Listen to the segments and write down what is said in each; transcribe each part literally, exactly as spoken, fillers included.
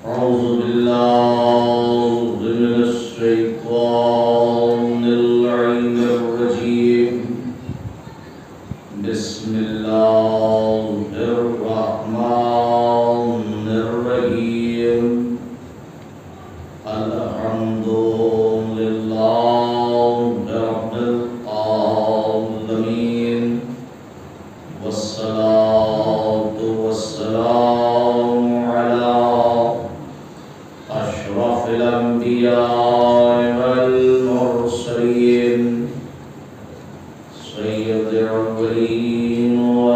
أعوذ بالله من الشيطان اللعين الرجيم بسم الله الرحمن الرحيم الحمد لله رب العالمين والصلاة والسلام على أشرف الأنبياء والمرسلين سيد الأولين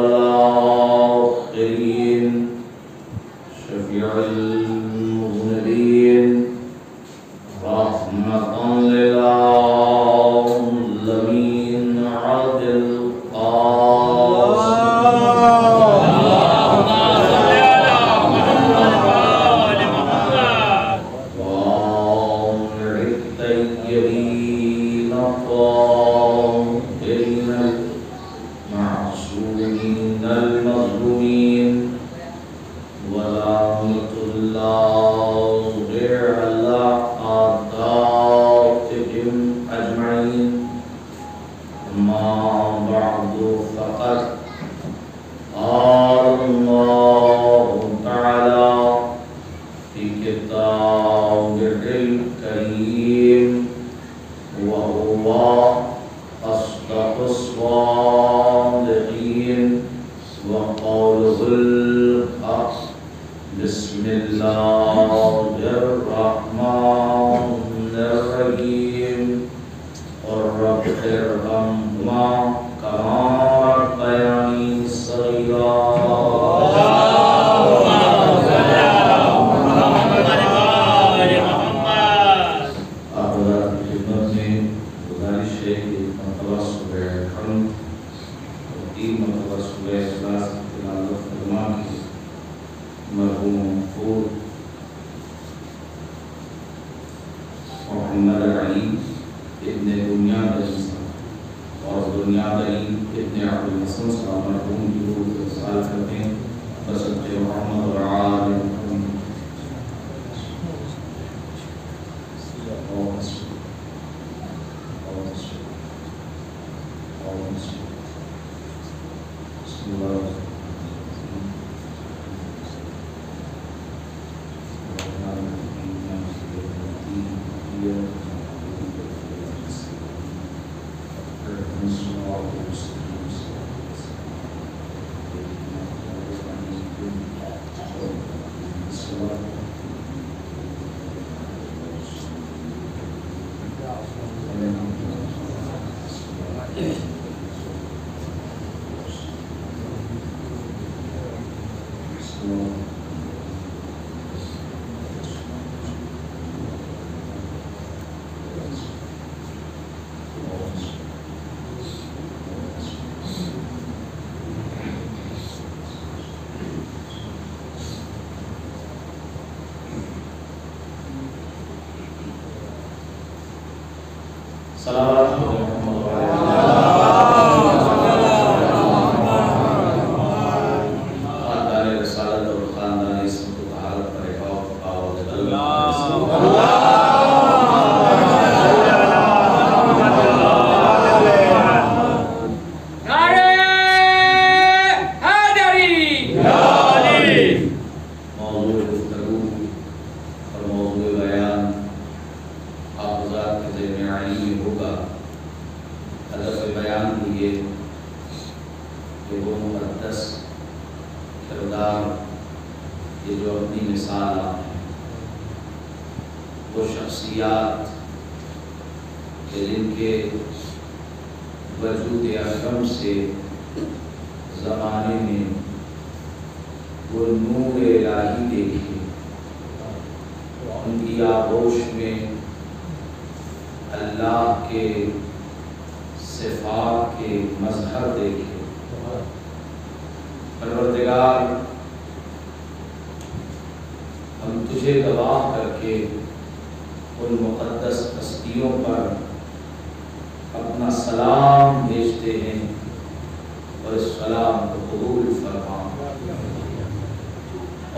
والآخرين شفيع المذنبين رحمة للعالمين عادل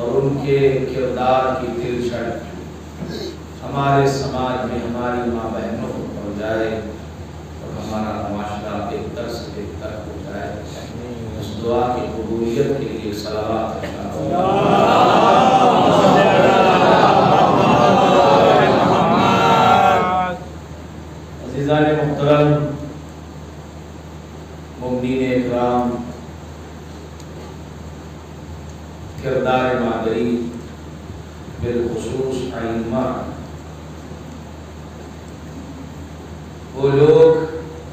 اور ان کے کردار کی دلچڑ ہمارے سماج میں ہماری ماں بہنوں کو پڑ جائے اور ہمارا معاشرہ بہتر سے بہتر ہو جائے۔ اس دعا کی قبولیت کے لیے صلوات عزیزان محترم، مومنین اکرام، کردار مادری بالخصوص ائمہ، وہ لوگ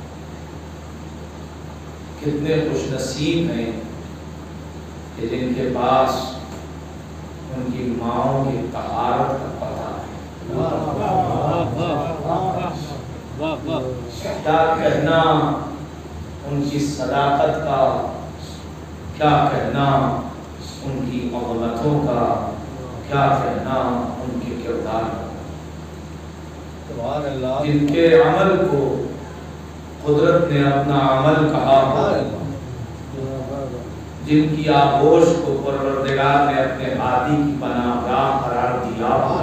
کتنے خوش نصیب ہیں کہ جن کے پاس ان کی ماؤں کی طہارت کا پتہ ہے، کیا کہنا ان کی صداقت کا، کیا کہنا ان کی عظمتوں کا، کیا کہنا ان کے کردار کا، جن کے عمل کو قدرت نے اپنا عمل کہا ہو، جن کی آغوش کو پروردگار نے اپنے ہادی کی پناہ گاہ قرار دیا ہو،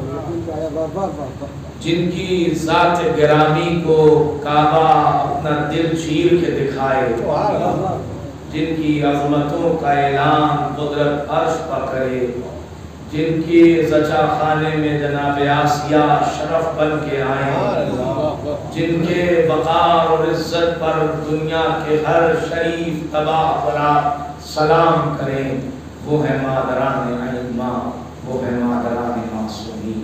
جن کی ذات گرامی کو کعبہ اپنا دل چیر کے دکھائے، جن کی عظمتوں کا اعلان قدرت عرش پر کرے، جن کی زچہ خانے میں جناب آسیہ شرف بن کے آئیں، جن کے وقار اور عزت پر دنیا کے ہر شریف تباہ برا سلام کریں، وہ ہے مادران ائمہ، وہ ہے مادران معصومین۔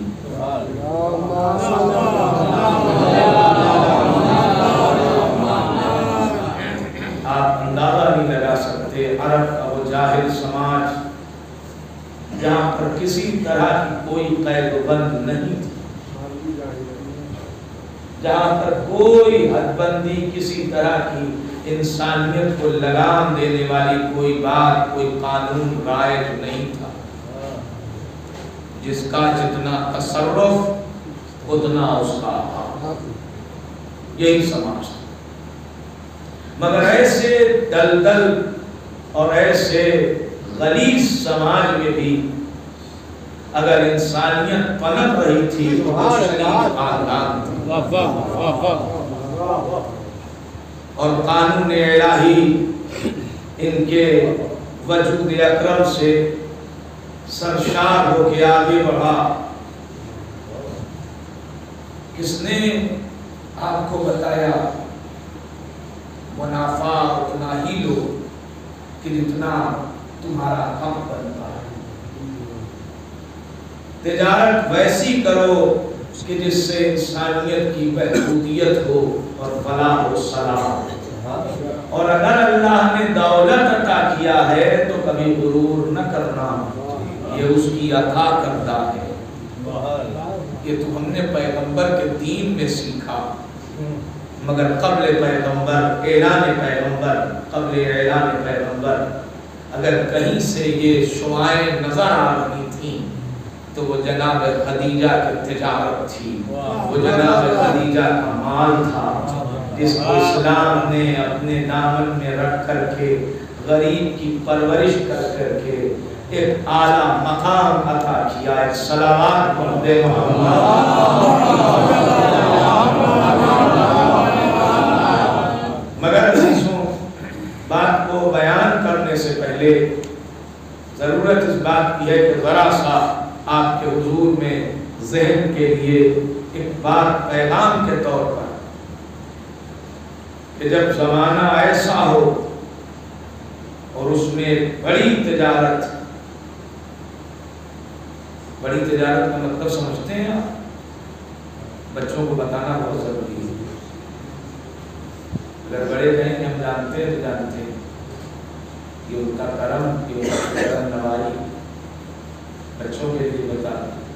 آپ اندازہ نہیں لگا سکتے عرب کا وہ جاہل سماج جہاں پر کسی طرح کی کوئی قید و بند نہیں تھی، جہاں پر کوئی حد بندی کسی طرح کی انسانیت کو لگام دینے والی کوئی بات، کوئی قانون رائج نہیں تھا، جس کا جتنا تصرف اتنا اس کا حق، یہی سماج تھا۔ مگر ایسے دلدل اور ایسے غلیظ سماج میں بھی اگر انسانیت پنپ رہی تھی تو وہ شریف خاندان تھی، اور قانون الہی ان کے وجود اکرم سے سرشار ہو کے آگے بڑھا۔ کس نے آپ کو بتایا منافع اتنا ہی لو کہ جتنا تمہارا حق بنتا ہے، تجارت ویسی کرو کہ جس سے انسانیت کی بہبودیت ہو اور فلاح و صلاح ہو، اور اگر اللہ نے دولت عطا کیا ہے تو کبھی غرور نہ کرنا، یہ اس کی عطا کردہ ہے، یہ تو ہم نے پیغمبر کے دین میں سیکھا، مگر قبل پیغمبر اعلان پیغمبر قبل اعلان پیغمبر اگر کہیں سے یہ شعائیں نظر آ رہی تھیں تو وہ جناب خدیجہ کی تجارت تھی، وہ جناب خدیجہ کا مال تھا، جس کو اسلام نے اپنے دامن میں رکھ کر کے غریب کی پرورش کر کر کے ایک اعلیٰ مقام عطا کیا۔ ایک صلوات پڑھتے مگر عزیزوں، بات کو بیان کرنے سے پہلے ضرورت اس بات کی ہے کہ ذرا سا آپ کے حضور میں ذہن کے لیے ایک بات پیغام کے طور پر کہ جب زمانہ ایسا ہو اور اس میں بڑی تجارت، بڑی تجارت کا مطلب سمجھتے ہیں آپ؟ بچوں کو بتانا بہت ضروری ہے، اگر بڑے کہیں کہ ہم جانتے ہیں تو جانتے ہیں، یہ ان کا کرم، یہ ان کا کرم نوائی، بچوں کے لیے بتا۔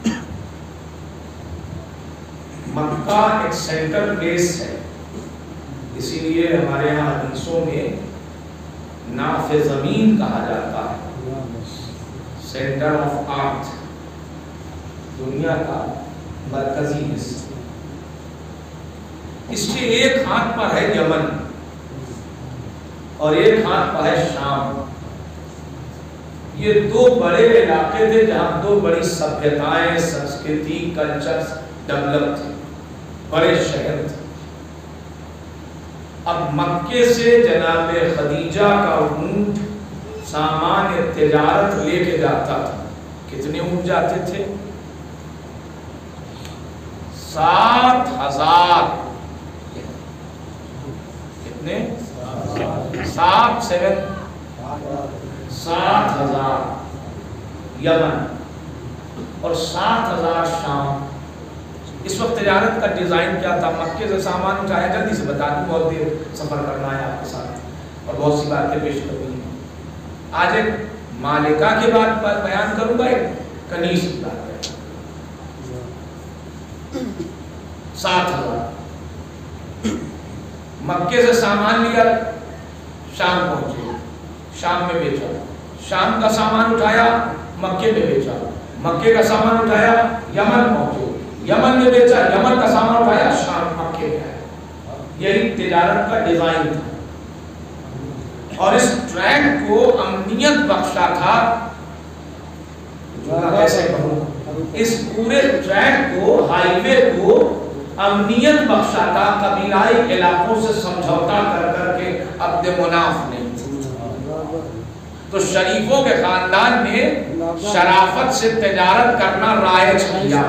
مکہ ایک سینٹر پلیس ہے، اسی لیے ہمارے یہاں حدیثوں میں ناف زمین کہا جاتا ہے، سینٹر آف آرٹ، دنیا کا مرکزی حصہ۔ اس کے ایک ہاتھ پر ہے یمن اور ایک ہاتھ پر ہے شام، یہ دو بڑے علاقے تھے جہاں دو بڑی سبھیتائیں، سنسکرتی، کلچرز ڈیولپ تھے، بڑے شہر تھے۔ اب مکے سے جناب خدیجہ کا اونٹ سامان تجارت لے کے جاتا تھا۔ کتنے اونٹ جاتے تھے؟ سات ہزار۔ کتنے؟ سات سیون سات ہزار یمن اور سات ہزار شام۔ اس وقت تجارت کا ڈیزائن کیا تھا؟ مکے سے سامان اٹھایا، جلدی سے بتا دوں، بہت دیر سفر کرنا ہے آپ کے ساتھ اور بہت سی باتیں پیش کرنی ہیں۔ آج ایک مالکہ کے بات بیان کروں گا، ایک کنیز کی بات ہے۔ سات ہزار مکے سے سامان لیا، شام پہنچے، شام میں بیچا، شام کا سامان اٹھایا، مکے میں بیچا، مکے کا سامان اٹھایا، یمن پہنچے، یمن میں بیچا، یمن کا سامان اٹھایا، شام مکے میں آیا۔ یہی تجارت کا ڈیزائن تھا اور اس ٹریک کو امنیت بخشا تھا۔ کیسے کہوں، اس پورے ٹریک کو، ہائی وے کو امنیت بخشا تھا قبیلائی علاقوں سے سمجھوتا کر کر کے عبد مناف نے۔ تو شریفوں کے خاندان نے شرافت سے تجارت کرنا رائج کیا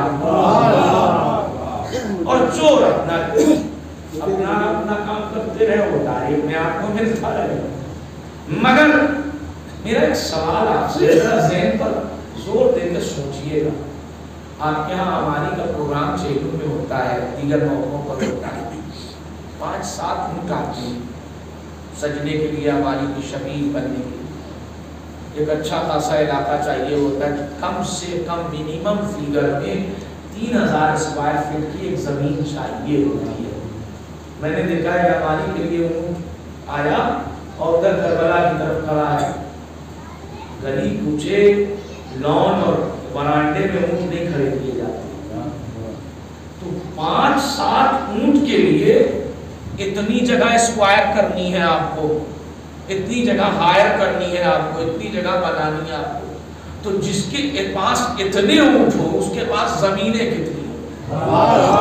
اور چور اپنا اپنا اپنا کام کرتے رہے، وہ تعریف میں آپ کو ملتا رہے۔ مگر میرا ایک سوال آپ سے، ذہن پر زور دے کے سوچئے گا۔ آپ کے ہاں ہماری کا پروگرام چیلوں میں ہوتا ہے، دیگر موقعوں پر ہوتا ہے، پانچ سات اونٹ آتے ہیں سجنے کے لیے، ہماری کی شبیہ بننے کے لیے۔ ایک اچھا خاصا علاقہ چاہیے ہوتا ہے، کم سے کم منیمم فیگر میں تین ہزار اسکوائر فٹ کی ایک زمین چاہیے ہوتی ہے۔ میں نے دیکھا ہے ہماری کے لیے اونٹ آیا اور ادھر کربلا کی طرف کھڑا ہے، گلی کوچے لان اور برانڈے میں اونٹ نہیں کھڑے کیے جاتے۔ تو پانچ سات اونٹ کے لیے اتنی جگہ اسکوائر کرنی ہے آپ کو، اتنی جگہ ہائر کرنی ہے آپ کو، اتنی جگہ بنانی ہے آپ کو۔ تو جس کے پاس اتنے اونٹ ہو اس کے پاس زمینیں کتنی ہو،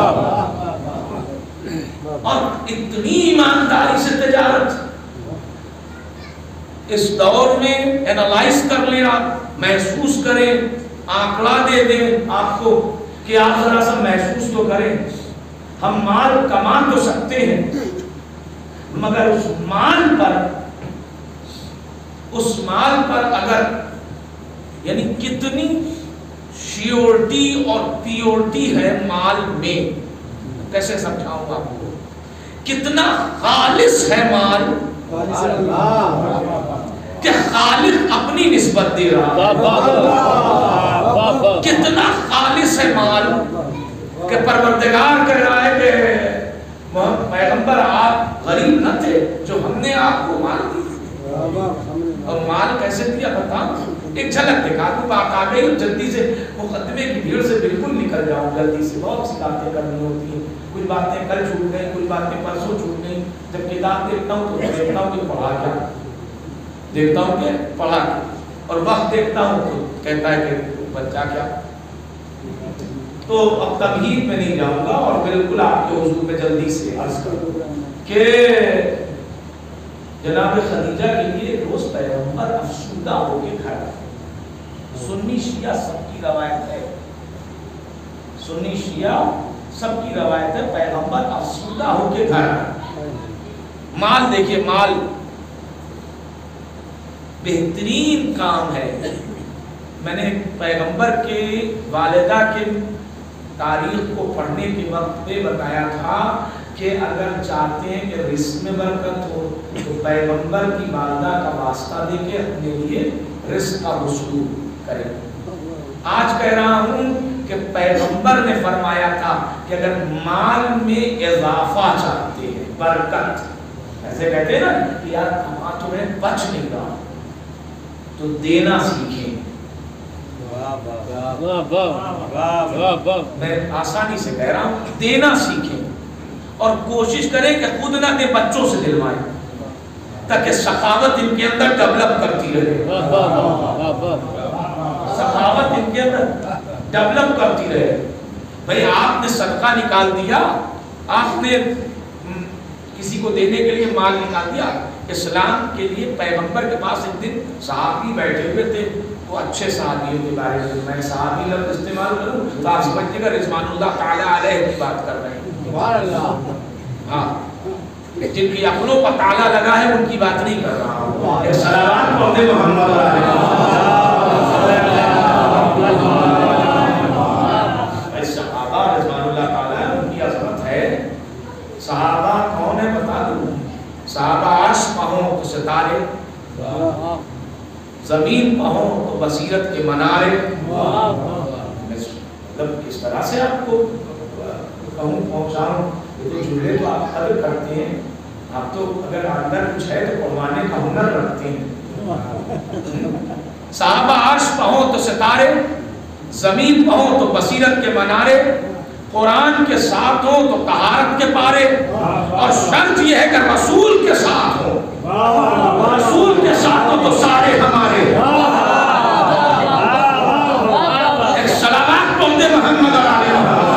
اور اتنی ایمانداری سے تجارت۔ اس دور میں اینالائز کر لیں آپ، محسوس کریں، آنکڑا دے دیں آپ کو کہ آپ ذرا سا محسوس تو کریں۔ ہم مال کما تو سکتے ہیں مگر اس مال پر اس مال پر اگر یعنی کتنی شیورٹی اور پیورٹی ہے مال میں، کیسے سمجھاؤں آپ کو، کتنا خالص ہے مال کہ خالق اپنی نسبت دے رہا ہے، کتنا خالص ہے مال کہ پروردگار کہہ رہا ہے کہ پیغمبر آپ غریب نہ تھے جو ہم نے آپ کو مال دیا۔ اور مال کیسے دیا بتا، ایک جھلک دکھا دوں، بات آ گئی، جلدی سے مقدمے کی بھیڑ سے بالکل نکل جاؤں، جلدی سے بہت سی باتیں کرنی ہوتی ہیں، کچھ باتیں کل چھوٹ گئی، کچھ باتیں پرسوں چھوٹ گئی۔ جب کتاب دیکھتا ہوں تو دیکھتا ہوں کہ پڑھا کیا، دیکھتا ہوں کہ پڑھا کیا، اور وقت دیکھتا ہوں تو کہتا ہے کہ بچہ کیا۔ تو اب تمہید میں نہیں جاؤں گا اور بالکل آپ کے حضور میں جلدی سے عرض کروں کہ جناب خدیجہ کے لیے روز پیغمبر افسردہ ہو کے گھر آئے۔ سنی شیعہ سب کی روایت ہے، سنی شیعہ سب کی روایت ہے، پیغمبر افسردہ ہو کے گھر آئے۔ مال دیکھیے، مال بہترین کام ہے۔ میں نے پیغمبر کے والدہ کے تاریخ کو پڑھنے کے وقت میں بتایا تھا کہ اگر چاہتے ہیں کہ رزق میں برکت ہو تو پیغمبر کی والدہ کا واسطہ دے کے اپنے لیے رزق کا وصول کریں۔ آج کہہ رہا ہوں کہ پیغمبر نے فرمایا تھا کہ اگر مال میں اضافہ چاہتے ہیں، برکت، ایسے کہتے ہیں نا کہ یار کما تمہیں بچ نہیں رہا، تو دینا سیکھیں۔ میں آسانی سے کہہ رہا ہوں، دینا سیکھیں اور کوشش کریں کہ خود نہ دے، بچوں سے دلوائیں۔ تاکہ سخاوت ان کے اندر ڈیولپ کرتی رہے، سخاوت ان کے اندر ڈیولپ کرتی رہے۔ بھئی آپ نے صدقہ نکال دیا، آپ نے کسی کو دینے کے لیے مال نکال دیا۔ اسلام کے لیے پیغمبر کے پاس ایک دن صحابی بیٹھے ہوئے تھے، وہ اچھے صحابیوں کے بارے میں میں صحابی لفظ استعمال کروں تو آپ سمجھتے گا رضوان اللہ تعالیٰ علیہ کی بات کر رہے ہیں، ہاں جن کی عقلوں پر تالا لگا ہے ان کی بات نہیں کر رہا ہوں۔ ایک صلوات پڑھتے محمد صحابہ رضوان اللہ تعالیٰ ان کی عظمت ہے۔ صحابہ کون ہے بتا دوں؟ صحابہ عرش پہ ہوں تو ستارے، زمین پہ ہوں تو بصیرت کے منارے۔ مطلب کس طرح سے آپ کو کہوں پہنچاؤں، یہ تو جملے تو آپ قدر کرتے ہیں، آپ تو اگر اندر کچھ ہے تو پڑھوانے کا ہنر رکھتے ہیں۔ صحابہ عرش پہ ہوں تو ستارے، زمین پہ ہوں تو بصیرت کے منارے، قرآن کے ساتھ ہوں تو طہارت کے پارے، اور شرط یہ ہے کہ رسول کے ساتھ ہوں، رسول کے ساتھ ہوں تو سارے ہمارے۔ ایک صلوات پڑھتے محمد علیہ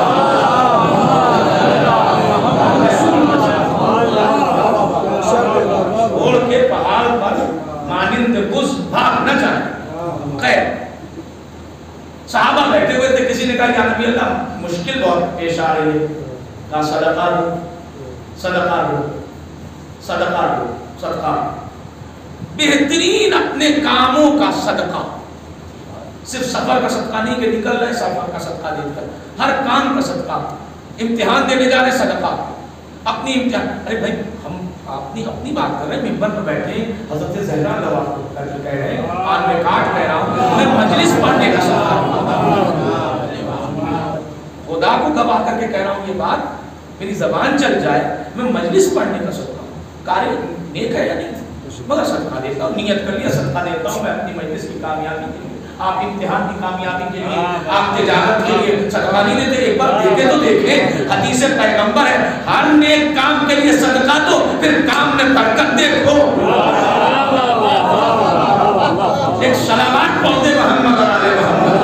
چھوڑ کے پہاڑ پر مانند بز بھاگ نہ جائیں۔ خیر صحابہ بیٹھے ہوئے تھے، کسی نے کہا یا نبی اللہ مشکل بہت پیش آ رہی ہے، کہا صدقہ دو صدقہ دو صدقہ دو صدقہ۔ بہترین اپنے کاموں کا صدقہ، صرف سفر کا صدقہ نہیں کہ نکل رہے سفر کا صدقہ دے کر، ہر کام کا صدقہ، امتحان دینے جا رہے صدقہ، اپنی امتحان۔ ارے بھائی ہم اپنی اپنی بات کر رہے ہیں، ممبر پر بیٹھے ہیں، حضرت زہرا لوا کر کے کہہ رہے ہیں، آن میں کاٹ کہہ رہا ہوں، میں مجلس پڑھنے کا صدقہ، خدا کو گواہ کر کے کہہ رہا ہوں یہ بات، میری زبان چل جائے میں مجلس پڑھنے کا صدقہ ہوں۔ کاری نیک ہے یا نہیں؟ مگر صدقہ دیتا ہوں، نیت کر لیا صدقہ دیتا ہوں میں اپنی مجلس کی کامیابی کے لیے، آپ امتحان کی کامیابی کے لیے، آپ تجارت کے لیے صدقہ نہیں دیتے؟ ایک بار دیکھیں تو دیکھیں، حدیث پیغمبر ہے ہر نیک کام کے لیے صدقہ دو، پھر کام میں برکت دیکھو۔ ایک صلوات پڑھتے محمد علیہ محمد۔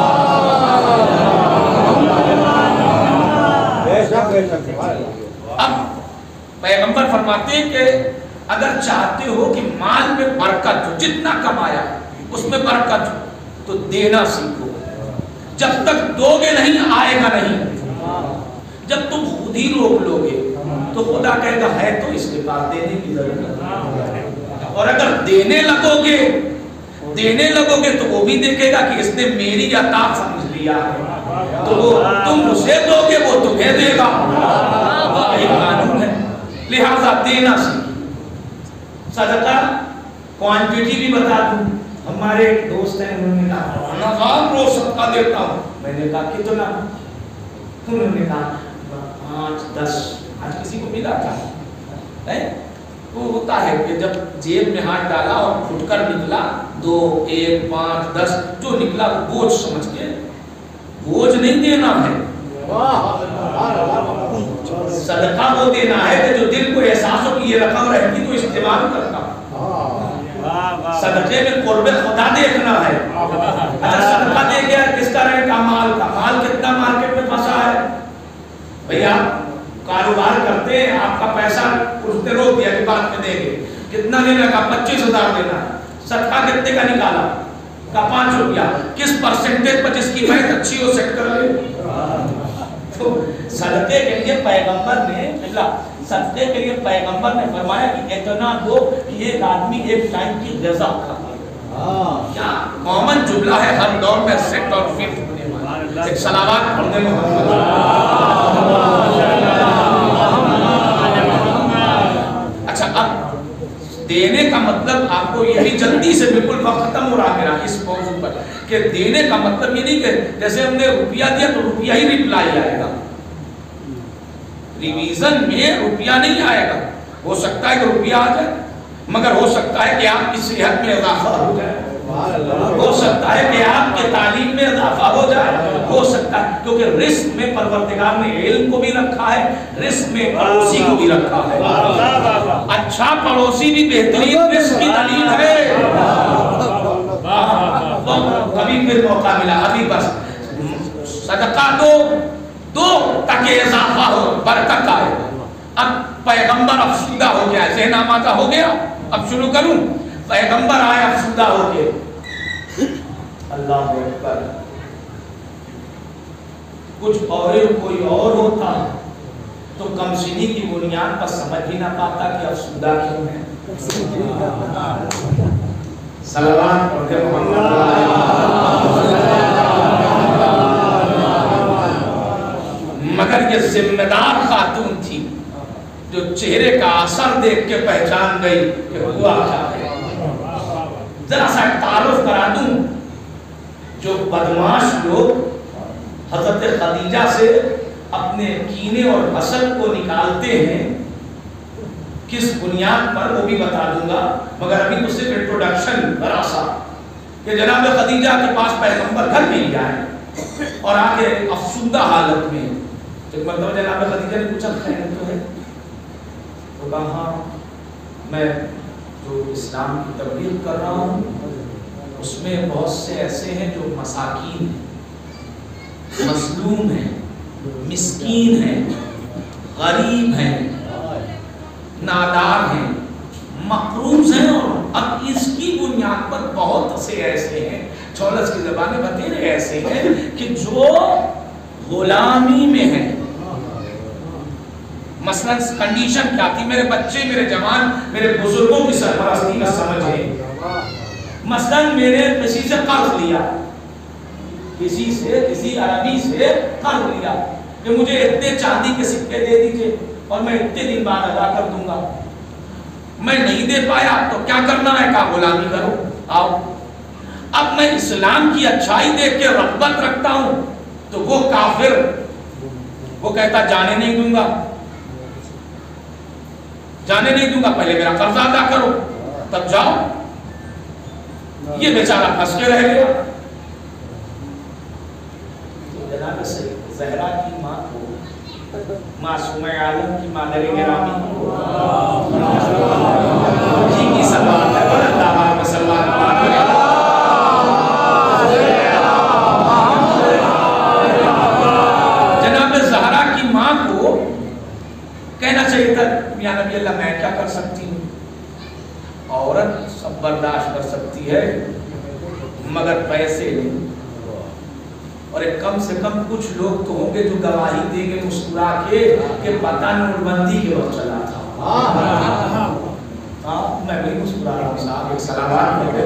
اب پیغمبر فرماتے ہیں کہ اگر چاہتے ہو کہ مال میں برکت ہو، جتنا کمایا اس میں برکت ہو تو دینا سیکھو۔ جب تک دو گے نہیں آئے گا نہیں، جب تم خود ہی روک لو گے تو خدا کہے گا ہے تو اس کے پاس دینے کی ضرورت، اور اگر دینے لگو گے دینے لگو گے تو وہ بھی دیکھے گا کہ اس نے میری عطا سمجھ لیا ہے، تو وہ تم اسے دو گے وہ تمہیں دے گا، یہ قانون ہے۔ لہذا دینا سیکھو۔ صدقہ کوانٹیٹی بھی بتا دوں، ہمارے ایک دوست ہیں انہوں نے کہا نظام روز صدقہ دیتا ہوں، میں نے کہا کتنا؟ انہوں نے کہا پانچ دس۔ آج کسی کو ملا تھا، وہ ہوتا ہے کہ جب جیب میں ہاتھ ڈالا اور پھٹ کر نکلا دو ایک پانچ دس، جو نکلا وہ بوجھ سمجھ کے، بوجھ نہیں دینا ہے، صدقہ وہ دینا ہے کہ جو دل کو احساس ہو کہ یہ رقم رہتی تو استعمال کرتا۔ صدقے میں قرب خدا دیکھنا ہے۔ اگر صدقہ دے گیا کس طرح کا مال کا، مال کتنا مارکیٹ میں پھنسا ہے بھئی، آپ کاروبار کرتے ہیں، آپ کا پیسہ اس نے روک دیا کہ بعد میں دیں گے، کتنا دینا کا؟ پچیس ہزار دینا ہے، صدقہ کتنے کا نکالا کا؟ پانچ روپیہ، کس پرسنٹیج پر جس کی بہت اچھی ہو سیٹ کر لے۔ تو صدقے کے لیے پیغمبر نے صدقے کے لیے پیغمبر نے فرمایا کہ اتنا دو کہ ایک آدمی ایک ٹائم کی غذا کھا لے۔ کیا کامن جملہ ہے ہر دور میں سیٹ اور فٹ ہونے والا۔ ایک صلوات پڑھنے محمد۔ اچھا اب دینے کا مطلب آپ کو یہی جلدی سے بالکل وقت ختم ہو رہا میرا اس موضوع پر کہ دینے کا مطلب یہ نہیں کہ جیسے ہم نے روپیہ دیا تو روپیہ ہی ریپلائی آئے گا، ریویژن میں روپیہ نہیں آئے گا۔ ہو سکتا ہے کہ روپیہ آ جائے، مگر ہو سکتا ہے کہ آپ کی صحت میں اضافہ ہو جائے، ہو سکتا ہے کہ آپ کے تعلیم میں اضافہ ہو جائے، ہو سکتا ہے کیونکہ رزق میں پروردگار نے علم کو بھی رکھا ہے، رزق میں پڑوسی کو بھی رکھا ہے۔ اچھا पड़ोसी भी बेहतरीन रिस्क की दलील है। तो कभी फिर मौका मिला, अभी बस सदका दो दो ताकि इजाफा हो, बरकत आए। अब पैगंबर अफसुदा हो गया, ज़हनामा का हो गया, अब शुरू करूं। पैगंबर आए अफसुदा हो के, अल्लाह अकबर। कुछ और कोई और होता तो कमसिनी की बुनियाद पर समझ ही ना पाता कि अफसुदा क्यों है। सलवात पढ़ के मगर ये जिम्मेदार खातून थी जो चेहरे का असर देख के पहचान गई कि हुआ क्या है। जरा सा तारुफ करा दूं, जो बदमाश लोग हजरत खदीजा से अपने कीने और हसद को निकालते हैं, किस बुनियाद पर वो भी बता दूंगा, मगर अभी तो सिर्फ इंट्रोडक्शन बड़ा सा कि जनाब खदीजा के पास पैगंबर घर में ही आए और आके अफसुदा हालत में। तो मतलब जनाब खदीजा ने पूछा खैर तो है? तो कहा हाँ, मैं जो इस्लाम की तबलीग कर रहा हूँ उसमें बहुत से ऐसे हैं जो मसाकीन हैं, मजलूम हैं, मिस्कीन हैं, गरीब हैं, नादार हैं, मकरूज हैं। और अब इसकी बुनियाद पर बहुत से ऐसे हैं, चौलस की ज़बान में बतेरे ऐसे हैं कि जो गुलामी में हैं। मसलन कंडीशन क्या थी? मेरे बच्चे, मेरे जवान, मेरे बुजुर्गों की सरपरस्ती का समझ है। मसलन मेरे किसी से कर्ज लिया, किसी से किसी अरबी से कर्ज लिया कि मुझे इतने चांदी के सिक्के दे दीजिए और मैं इतने दिन बाद अदा कर दूंगा। मैं नहीं दे पाया तो क्या करना है? कहा गुलामी करो, आओ। अब मैं इस्लाम की अच्छाई देख के रग़बत रखता हूं तो वो काफिर वो कहता जाने नहीं दूंगा, जाने नहीं दूंगा, पहले मेरा कर्ज अदा करो तब जाओ। ये बेचारा फंस के रह गया। तो जनाब ज़हरा की माँ को, मासूम आलम की मादर गिरामी जी की सलात है, अल्लाह में सल्लल्लाहु अलैहि वसल्लम। जनाब ज़हरा की माँ को कहना चाहिए था मियां नबी अल्लाह मैं क्या कर सकती हूँ? औरत सब बर्दाश्त कर सकती है मगर पैसे नहीं। और एक कम से कम कुछ लोग तो होंगे जो गवाही देंगे मुस्कुरा के कि पता नोटबंदी के वक्त चला था। हाँ, मैं भी मुस्कुरा रहा हूँ साहब, एक सलावात करके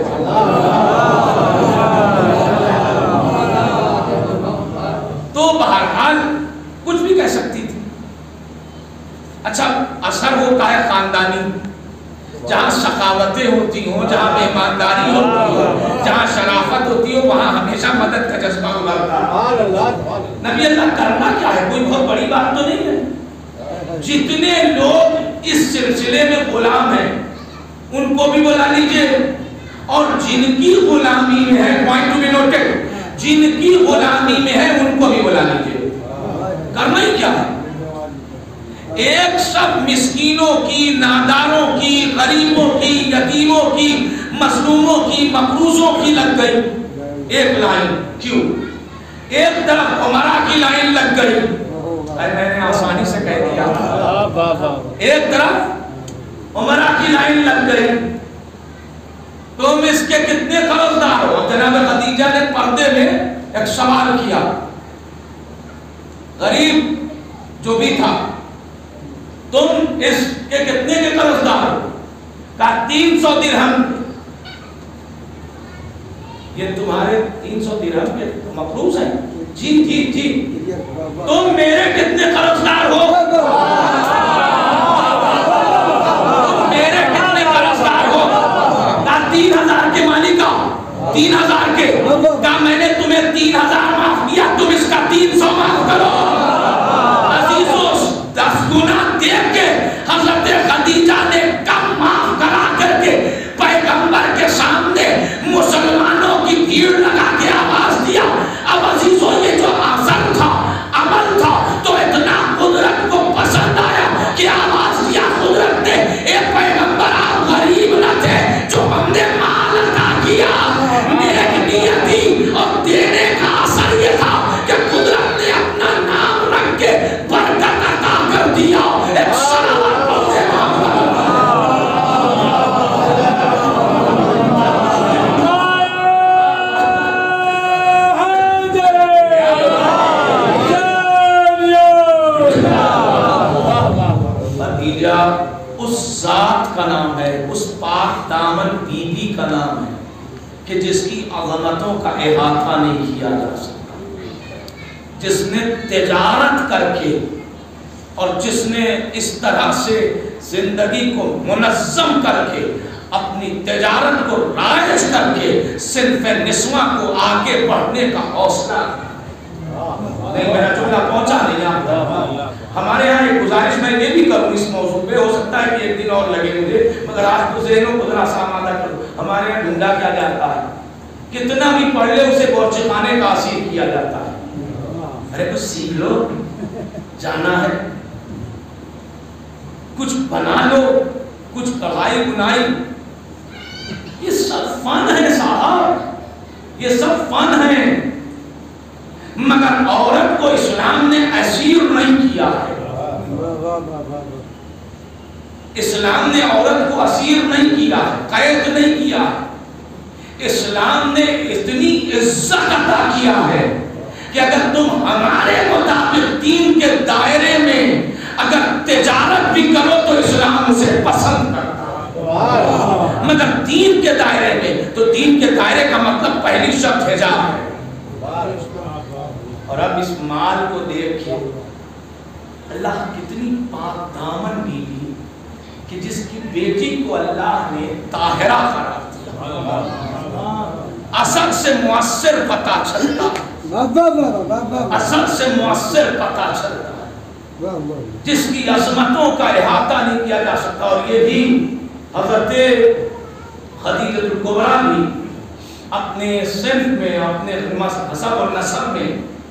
तो बहरहाल कुछ भी कह सकती थी। अच्छा, असर होता है खानदानी, जहाँ सखावतें होती हो, जहाँ ईमानदारी होती हो, जहाँ शराफत होती हो, वहाँ हमेशा मदद का जज्बा उभरता है। नबी अल्लाह करना क्या है? कोई बहुत बड़ी बात तो नहीं है। जितने लोग इस सिलसिले में गुलाम हैं उनको भी बुला लीजिए, और जिनकी गुलामी में है, पॉइंट टू बी नोटेड, जिनकी गुलामी में है उनको भी बुला लीजिए। करना ही क्या है? एक सब मिस्कीनों की, नादारों की, गरीबों की, यतीमों की, मजलूमों की, मकरूजों की लग गई एक लाइन। क्यों? एक तरफ उमरा की लाइन लग गई, अरे मैंने आसानी से कह दिया, एक तरफ उमरा की लाइन लग गई। तुम इसके कितने कर्जदार हो? जनाब खदीजा ने पर्दे में एक सवाल किया, गरीब जो भी था, तुम इसके कितने के कर्जदार हो? कहा तीन सौ दिरहम। ये तुम्हारे तीन सौ दिरहम के मकरूज हैं? जी जी जी। तुम मेरे कितने कर्जदार हो? तुम मेरे कितने कर्जदार हो? कहा तीन हजार के मालिक हो। तीन हजार के? कहा मैंने तुम्हें तीन हजार माफ किया, तुम इसका तीन सौ माफ करो। दस गुना देख के हज़रत खदीजा ने कम माफ करा करके पैगंबर के सामने मुसलमानों की भीड़ लगा के आवाज दिया, अब अजीजों ये जो असर था, अमल था, तो इतना कुदरत को पसंद ذات کا نام ہے، اس پاک دامن بی بی کا نام ہے کہ جس کی عظمتوں کا احاطہ نہیں کیا جا سکتا، جس نے تجارت کر کے اور جس نے اس طرح سے زندگی کو منظم کر کے اپنی تجارت کو رائج کر کے صنف نسواں کو آگے بڑھنے کا حوصلہ، نہیں میرا جملہ پہنچا نہیں آپ ہمارے یہاں ایک گزارش میں یہ بھی کروں اس موضوع پہ، ہو سکتا ہے کہ ایک دن اور لگے مجھے، مگر آج تو ذہنوں کو ذرا سامادہ کرو. ہمارے یہاں ڈھونڈا کیا جاتا ہے، کتنا بھی پڑھ لے اسے بورچکانے کا اثیر کیا جاتا ہے. ارے کچھ سیکھ لو، جانا ہے، کچھ بنا لو، کچھ کڑھائی بنائی، یہ سب فن ہے صاحب، یہ سب فن ہے. مگر عورت کو اسلام نے اسیر نہیں کیا ہے. اسلام نے عورت کو اسیر نہیں کیا ہے، قید نہیں کیا ہے. اسلام نے اتنی عزت عطا کیا ہے کہ اگر تم ہمارے مطابق دین کے دائرے میں اگر تجارت بھی کرو تو اسلام اسے پسند کرتا، مگر دین کے دائرے میں تو دین کے دائرے کا مطلب پہلی شرط حجاب ہے. اور اب اس مال کو دیکھیں، اللہ کتنی پاک دامن بیوی کہ جس کی بیٹی کو اللہ نے طاہرہ قرار دیا. اصل سے مؤثر پتہ چلتا، اصل سے مؤثر پتہ چلتا، جس کی عظمتوں کا احاطہ نہیں کیا جا سکتا. اور یہ بھی حضرت خدیجہ الکبریٰ بھی اپنے صنف میں، اپنے حسب اور نسب میں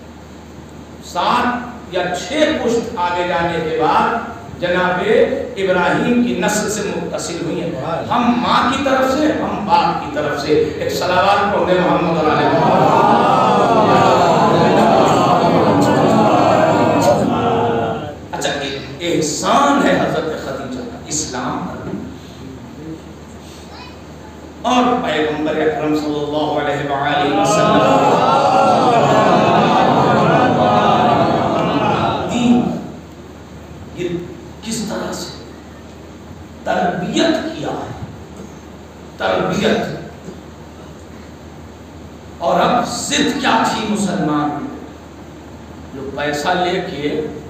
سات یا چھ پشت آگے جانے کے بعد جناب ابراہیم کی نسل سے متصل ہوئی ہیں. ہم ماں کی طرف سے، ہم باپ کی طرف سے. ایک صلوات پڑھنے محمد علیہ وسلم. اچھا احسان ہے حضرت خدیجہ کا اسلام اور پیغمبر اکرم صلی اللہ علیہ وآلہ وسلم کس طرح سے تربیت کیا ہے، تربیت. اور اب ضد کیا تھی مسلمان جو پیسہ لے کے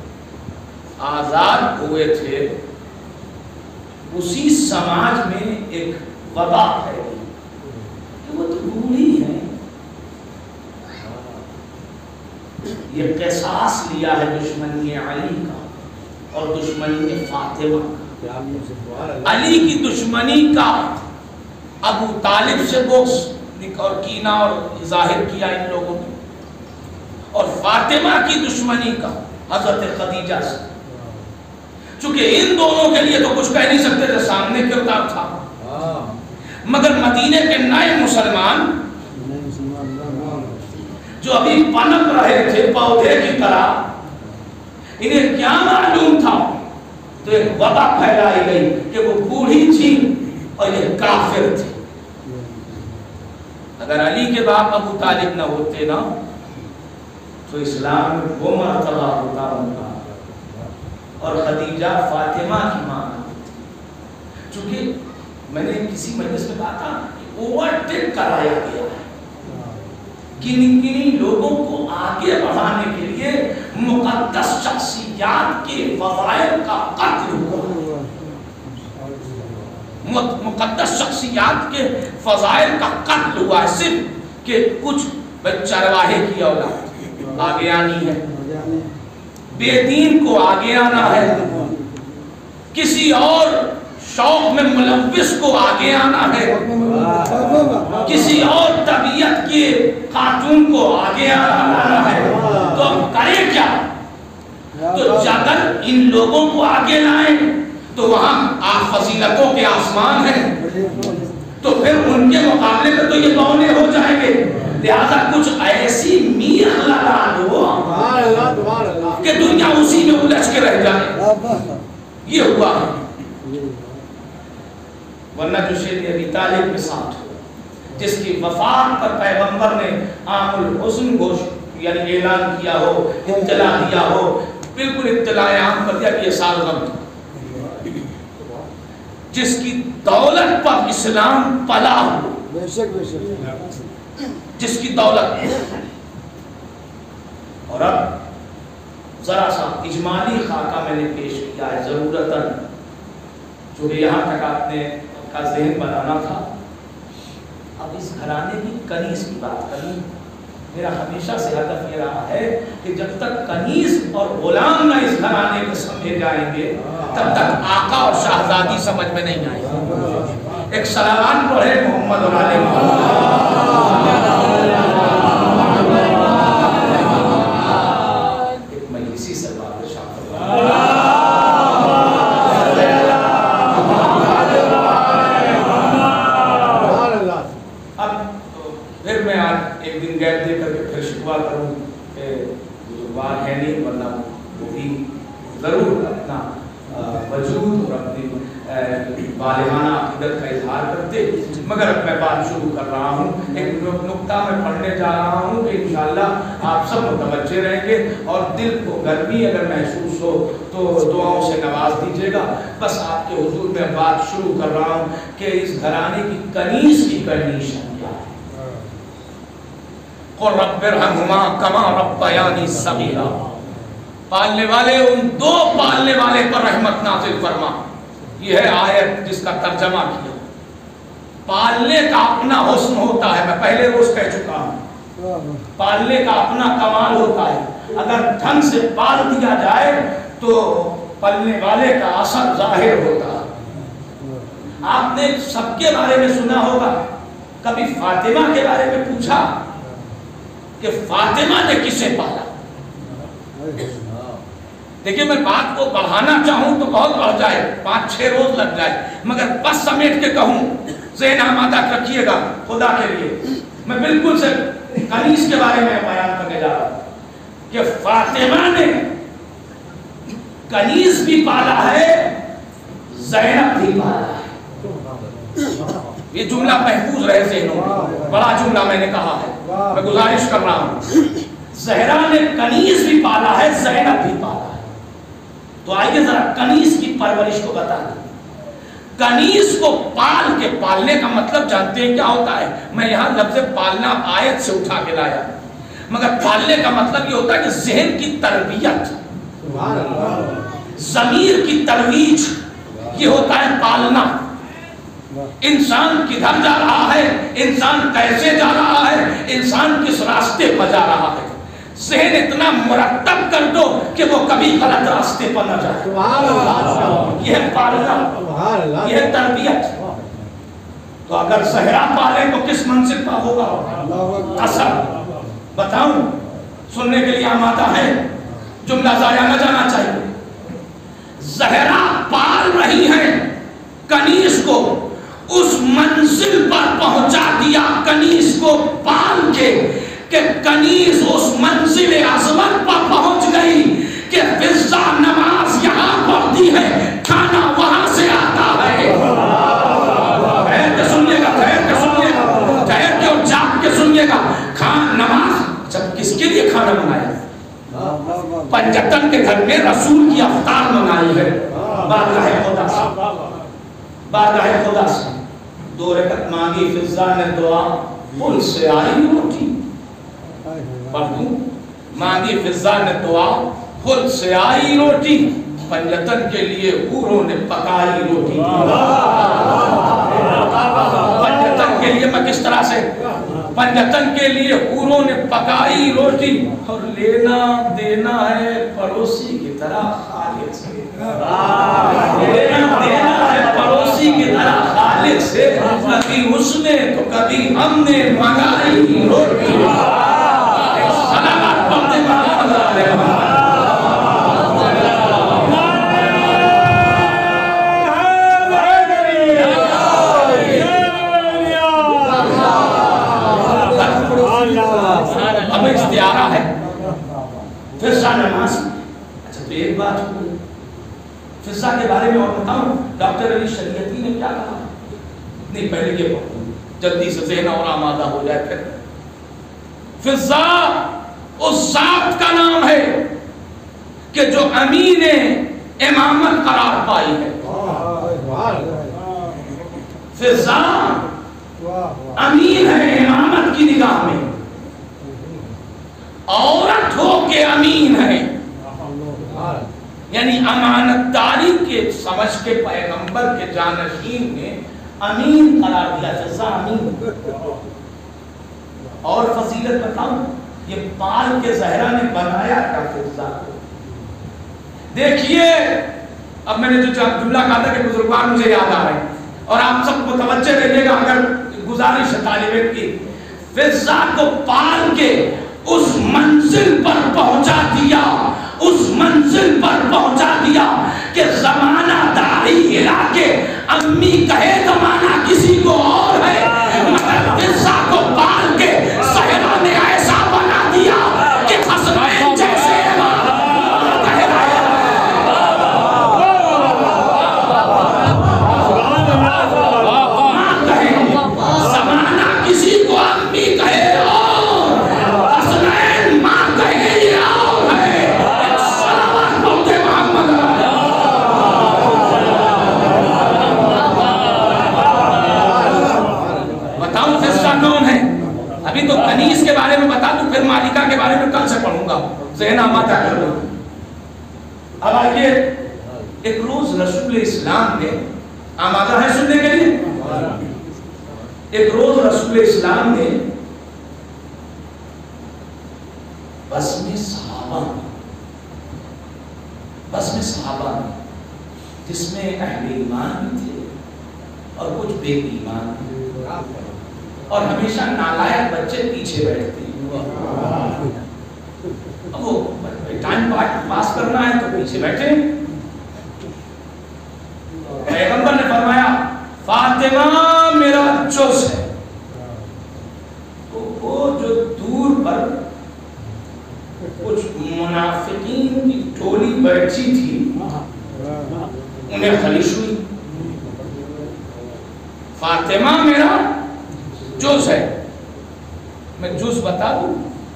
آزاد ہوئے تھے، اسی سماج میں ایک وبا ہے کہ وہ تو بوڑھی ہے. یہ قصاص لیا ہے دشمنی علی کا اور دشمنی فاطمہ کا. علی کی دشمنی کا ابو طالب سے بغض اور کینہ اور ظاہر کیا ان لوگوں نے، اور فاطمہ کی دشمنی کا حضرت خدیجہ سے. چونکہ ان دونوں کے لیے تو کچھ کہہ نہیں سکتے تھے، سامنے کردار تھا. مگر مدینے کے نئے مسلمان جو ابھی پنپ رہے تھے پودے کی طرح، انہیں کیا معلوم تھا؟ تو ایک وبا پھیلائی گئی کہ وہ بوڑھی تھی اور یہ کافر تھی. اگر علی کے باپ ابو طالب نہ ہوتے نا تو اسلام میں وہ مرتبہ ہوتا ان کا، اور خدیجہ فاطمہ کی ماں. چونکہ میں نے کسی مجلس میں کہا تھا کہ اوورٹیک کرایا گیا ہے، کنی کنی لوگوں کو آگے بڑھانے کے لیے مقدس شخصیات کے فضائل کا قتل ہوا، مقدس شخصیات کے فضائل کا قتل ہوا ہے، صرف کہ کچھ چرواہے کی اولاد آگے آنی ہے، بے دین کو آگے آنا ہے، کسی اور شوق میں ملوث کو آگے آنا ہے، کسی اور طبیعت کے خاتون کو آگے آنا ہے. تو اب کرے کیا؟ تو اگر ان لوگوں کو آگے لائیں تو وہاں فضیلتوں کے آسمان ہیں، تو پھر ان کے مقابلے میں تو یہ بونے ہو جائیں گے. لہذا کچھ ایسی میخ لگا دو کہ دنیا اسی میں الجھ کے رہ جائے. یہ ہوا ہے، ورنہ جو شیر ابی طالب کے ساتھ ہو، جس کی وفات پر پیغمبر نے عام الحزن گوشت یعنی اعلان کیا ہو، اطلاع دیا ہو، بالکل اطلاع عام کر دیا کہ یہ سال غم تھا. جس کی دولت پر اسلام پلا ہو، بے شک بے شک، جس کی دولت. اور اب ذرا سا اجمالی خاکہ میں نے پیش کیا ہے ضرورتاً، جو کہ یہاں تک آپ نے کا ذہن بنانا تھا. اب اس گھرانے کی کنیز کی بات کرنی. میرا ہمیشہ سے ہدف یہ رہا ہے کہ جب تک کنیز اور غلام نہ اس گھرانے کو سمجھے جائیں گے تب تک آقا اور شہزادی سمجھ میں نہیں آئے گا. ایک سلام پڑھے محمد اور آل محمد. ایک مجلسی سلام شامل. پھر میں آج ایک دن گیپ دے کر کے پھر شکوا کروں کہ بزرگوار ہے نہیں، ورنہ وہ بھی ضرور اپنا وجود اور اپنی بالغانہ عقیدت کا اظہار کرتے. مگر اب میں بات شروع کر رہا ہوں. ایک نکتہ میں پڑھنے جا رہا ہوں کہ انشاءاللہ آپ سب متوجہ رہیں گے اور دل کو گرمی اگر محسوس ہو تو دعاؤں سے نواز دیجیے گا. بس آپ کے حضور میں بات شروع کر رہا ہوں کہ اس گھرانے کی کنیز کی کنڈیشن کیا ہے. قُلْ رَبِّ ارْحَمْهُمَا كَمَا رَبَّيَانِي صَغِيرًا. پالنے والے ان دو پالنے والے پر رحمت نازل فرما. یہ ہے آیت جس کا ترجمہ کیا. پالنے کا اپنا حسن ہوتا ہے، میں پہلے روز کہہ چکا ہوں. پالنے کا اپنا کمال ہوتا ہے. اگر ڈھنگ سے پال دیا جائے تو پالنے والے کا اثر ظاہر ہوتا ہے. آپ نے سب کے بارے میں سنا ہوگا، کبھی فاطمہ کے بارے میں پوچھا کہ فاطمہ نے کسے پالا؟ دیکھیں میں بات کو بڑھانا چاہوں تو بہت بڑھ جائے، پانچ چھ روز لگ جائے، مگر بس سمیٹ کے کہوں ذہن آمادہ رکھیے گا خدا کے لیے. میں بالکل سے کنیز کے بارے میں بیان کرنے جا رہا ہوں کہ فاطمہ نے کنیز بھی پالا ہے، زینب بھی پالا ہے. یہ جملہ محفوظ رہے ذہنوں میں، بڑا جملہ میں نے کہا ہے. میں گزارش کر رہا ہوں، زہرا نے کنیز بھی پالا ہے، زینب بھی پالا ہے. تو آئیے ذرا کنیز کی پرورش کو بتا دیں. کنیز کو پال کے، پالنے کا مطلب جانتے ہیں کیا ہوتا ہے؟ میں یہاں لفظ پالنا آیت سے اٹھا کے لایا، مگر پالنے کا مطلب یہ ہوتا ہے کہ ذہن کی تربیت، ضمیر کی ترویج، یہ ہوتا ہے پالنا. انسان کدھر جا رہا ہے، انسان کیسے جا رہا ہے، انسان کس راستے پر جا رہا ہے، ذہن اتنا مرتب کر دو کہ وہ کبھی غلط راستے پر نہ جائے. یہ ہے پالنا، یہ ہے تربیت. تو اگر زہرا پالے تو کس منزل پر ہوگا؟ اثر. بتاؤں، سننے کے لیے آمادہ ہے، جملہ ضائع نہ جانا چاہیے. زہرا پال رہی ہیں کنیز کو، اس منزل پر پہنچا دیا کنیز کو پال کے کہ کنیز اس منزل عظمت پر پہنچ گئی کہ فضا نماز یہاں پڑھتی ہے، کھانا وہاں سے آتا ہے. ٹھہر کے سنیے گا، ٹھہر کے سنیے گا، ٹھہر کے اور جاگ کے سنیے گا. کھان نماز جب کس کے لیے کھانا بنایا؟ پنجتن کے گھر میں رسول کی افطار منائی ہے. بارگاہ خدا سے، بارگاہ خدا سے دو رکعت مانگی، فضا نے دعا، پھول سے آئی روٹی. پڑھوں، مانگی فضا نے دعا، پھول سے آئی روٹی، پنجتن کے لیے حوروں نے پکائی روٹی. پنجتن کے لیے میں کس طرح سے، پنجتن کے لیے حوروں نے پکائی روٹی، اور لینا دینا ہے پڑوسی کی طرح خالق سے. لینا دینا ہے پڑوسی کی طرح خالق سے. کبھی اس نے تو کبھی ہم نے منگائی روٹی. سلامات پڑھتے محمد علیہ وسلم. اب استعارہ ہے فضا نماز. اچھا تو ایک بات ہوئی فضا کے بارے میں اور بتاؤں، ڈاکٹر علی شریعتی نے کیا کہا؟ نہیں پہلے یہ پڑھوں جلدی سے ذہن اور آمادہ ہو جائے. پھر فضا اس ذات کا نام ہے کہ جو امین امامت قرار پائی ہے. فضا امین ہے امامت کی نگاہ میں، عورت ہو کے امین ہے، یعنی امانت داری کے سمجھ کے پیغمبر کے جانشین نے امین قرار دیا، فضا امین۔ اور فضیلت بتاؤں، یہ پال کے زہرا نے بنایا کیا فضا کو؟ دیکھیے اب میں نے جو جملہ کہا تھا کہ بزرگوار مجھے یاد آ رہے ہیں، اور آپ سب متوجہ رہیے گا، اگر گزارش ہے طالب علم کی، فضا کو پال کے اس منزل پر پہنچا دیا، اس منزل پر پہنچا دیا کہ زمانہ داری ہلا کے امی کہے زمانہ کسی کو اور ہے، مگر فضا کو پال کے صحرا نے ایسا بنا دیا کہ حسنین جیسے تو کنیز کے بارے میں بتا دوں، پھر مالکہ کے بارے میں کل سے پڑھوں گا، ذہن آمادہ کر لوں۔ اب آئیے، ایک روز رسول اسلام نے، آمادہ ہے سننے کے لیے؟ ایک روز رسول اسلام نے بس میں صحابہ بس میں صحابہ جس میں اہل ایمان بھی تھے اور کچھ بے ایمان تھے، اور ہمیشہ نالائق بچے پیچھے بیٹھتے ہیں، اب وہ ٹائم پاس کرنا ہے تو پیچھے بیٹھے۔ پیغمبر نے فرمایا فاطمہ میرا جوز ہے، تو وہ جو دور پر کچھ منافقین کی ٹولی بیٹھی تھی انہیں خلیش ہوئی، فاطمہ میرا جوز ہے۔ میں جوز بتا دوں،